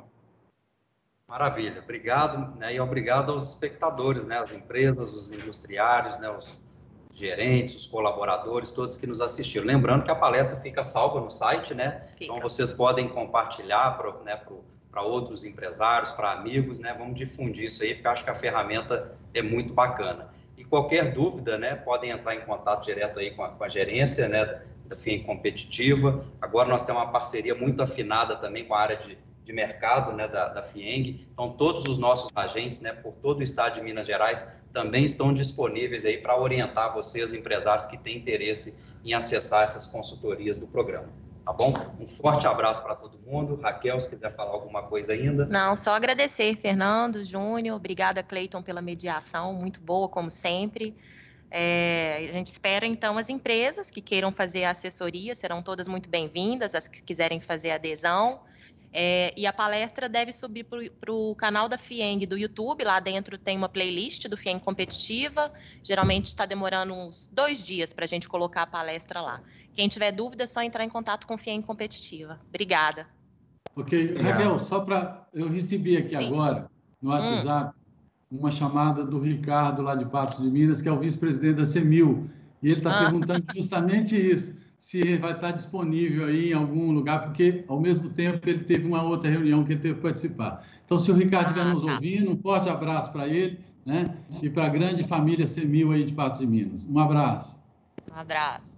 Speaker 1: Maravilha. Obrigado, né, e obrigado aos espectadores, né, as empresas, os industriários, né, os gerentes, os colaboradores, todos que nos assistiram. Lembrando que a palestra fica salva no site, né? Fica. Então vocês podem compartilhar para, né, para outros empresários, para amigos, né? Vamos difundir isso aí, porque eu acho que a ferramenta é muito bacana. E qualquer dúvida, né, podem entrar em contato direto aí com a, com a gerência, né, da FIENG Competitiva. Agora nós temos uma parceria muito afinada também com a área de, de mercado, né, da, da FIENG. Então todos os nossos agentes, né, por todo o estado de Minas Gerais, também estão disponíveis aí para orientar vocês, empresários que têm interesse em acessar essas consultorias do programa. Tá bom? Um forte abraço para todo mundo. Raquel, se quiser falar alguma coisa ainda.
Speaker 3: Não, só agradecer, Fernando, Júnior, obrigada, Cleiton, pela mediação, muito boa, como sempre. É, a gente espera, então, as empresas que queiram fazer a assessoria, serão todas muito bem-vindas, as que quiserem fazer a adesão. É, e a palestra deve subir para o canal da FIENG do YouTube, lá dentro tem uma playlist do FIENG Competitiva, geralmente está demorando uns dois dias para a gente colocar a palestra lá. Quem tiver dúvida é só entrar em contato com o FIENG Competitiva. Obrigada.
Speaker 2: Ok. Raquel, só para... Eu recebi aqui Sim. agora, no WhatsApp, hum. uma chamada do Ricardo, lá de Patos de Minas, que é o vice-presidente da CEMIL, e ele está ah. perguntando justamente isso, se vai estar disponível aí em algum lugar, porque, ao mesmo tempo, ele teve uma outra reunião que ele teve que participar. Então, se o Ricardo estiver ah, nos tá. ouvindo, um forte abraço para ele, né? E para a grande família CEMIL aí de Patos de Minas. Um abraço.
Speaker 3: Um abraço.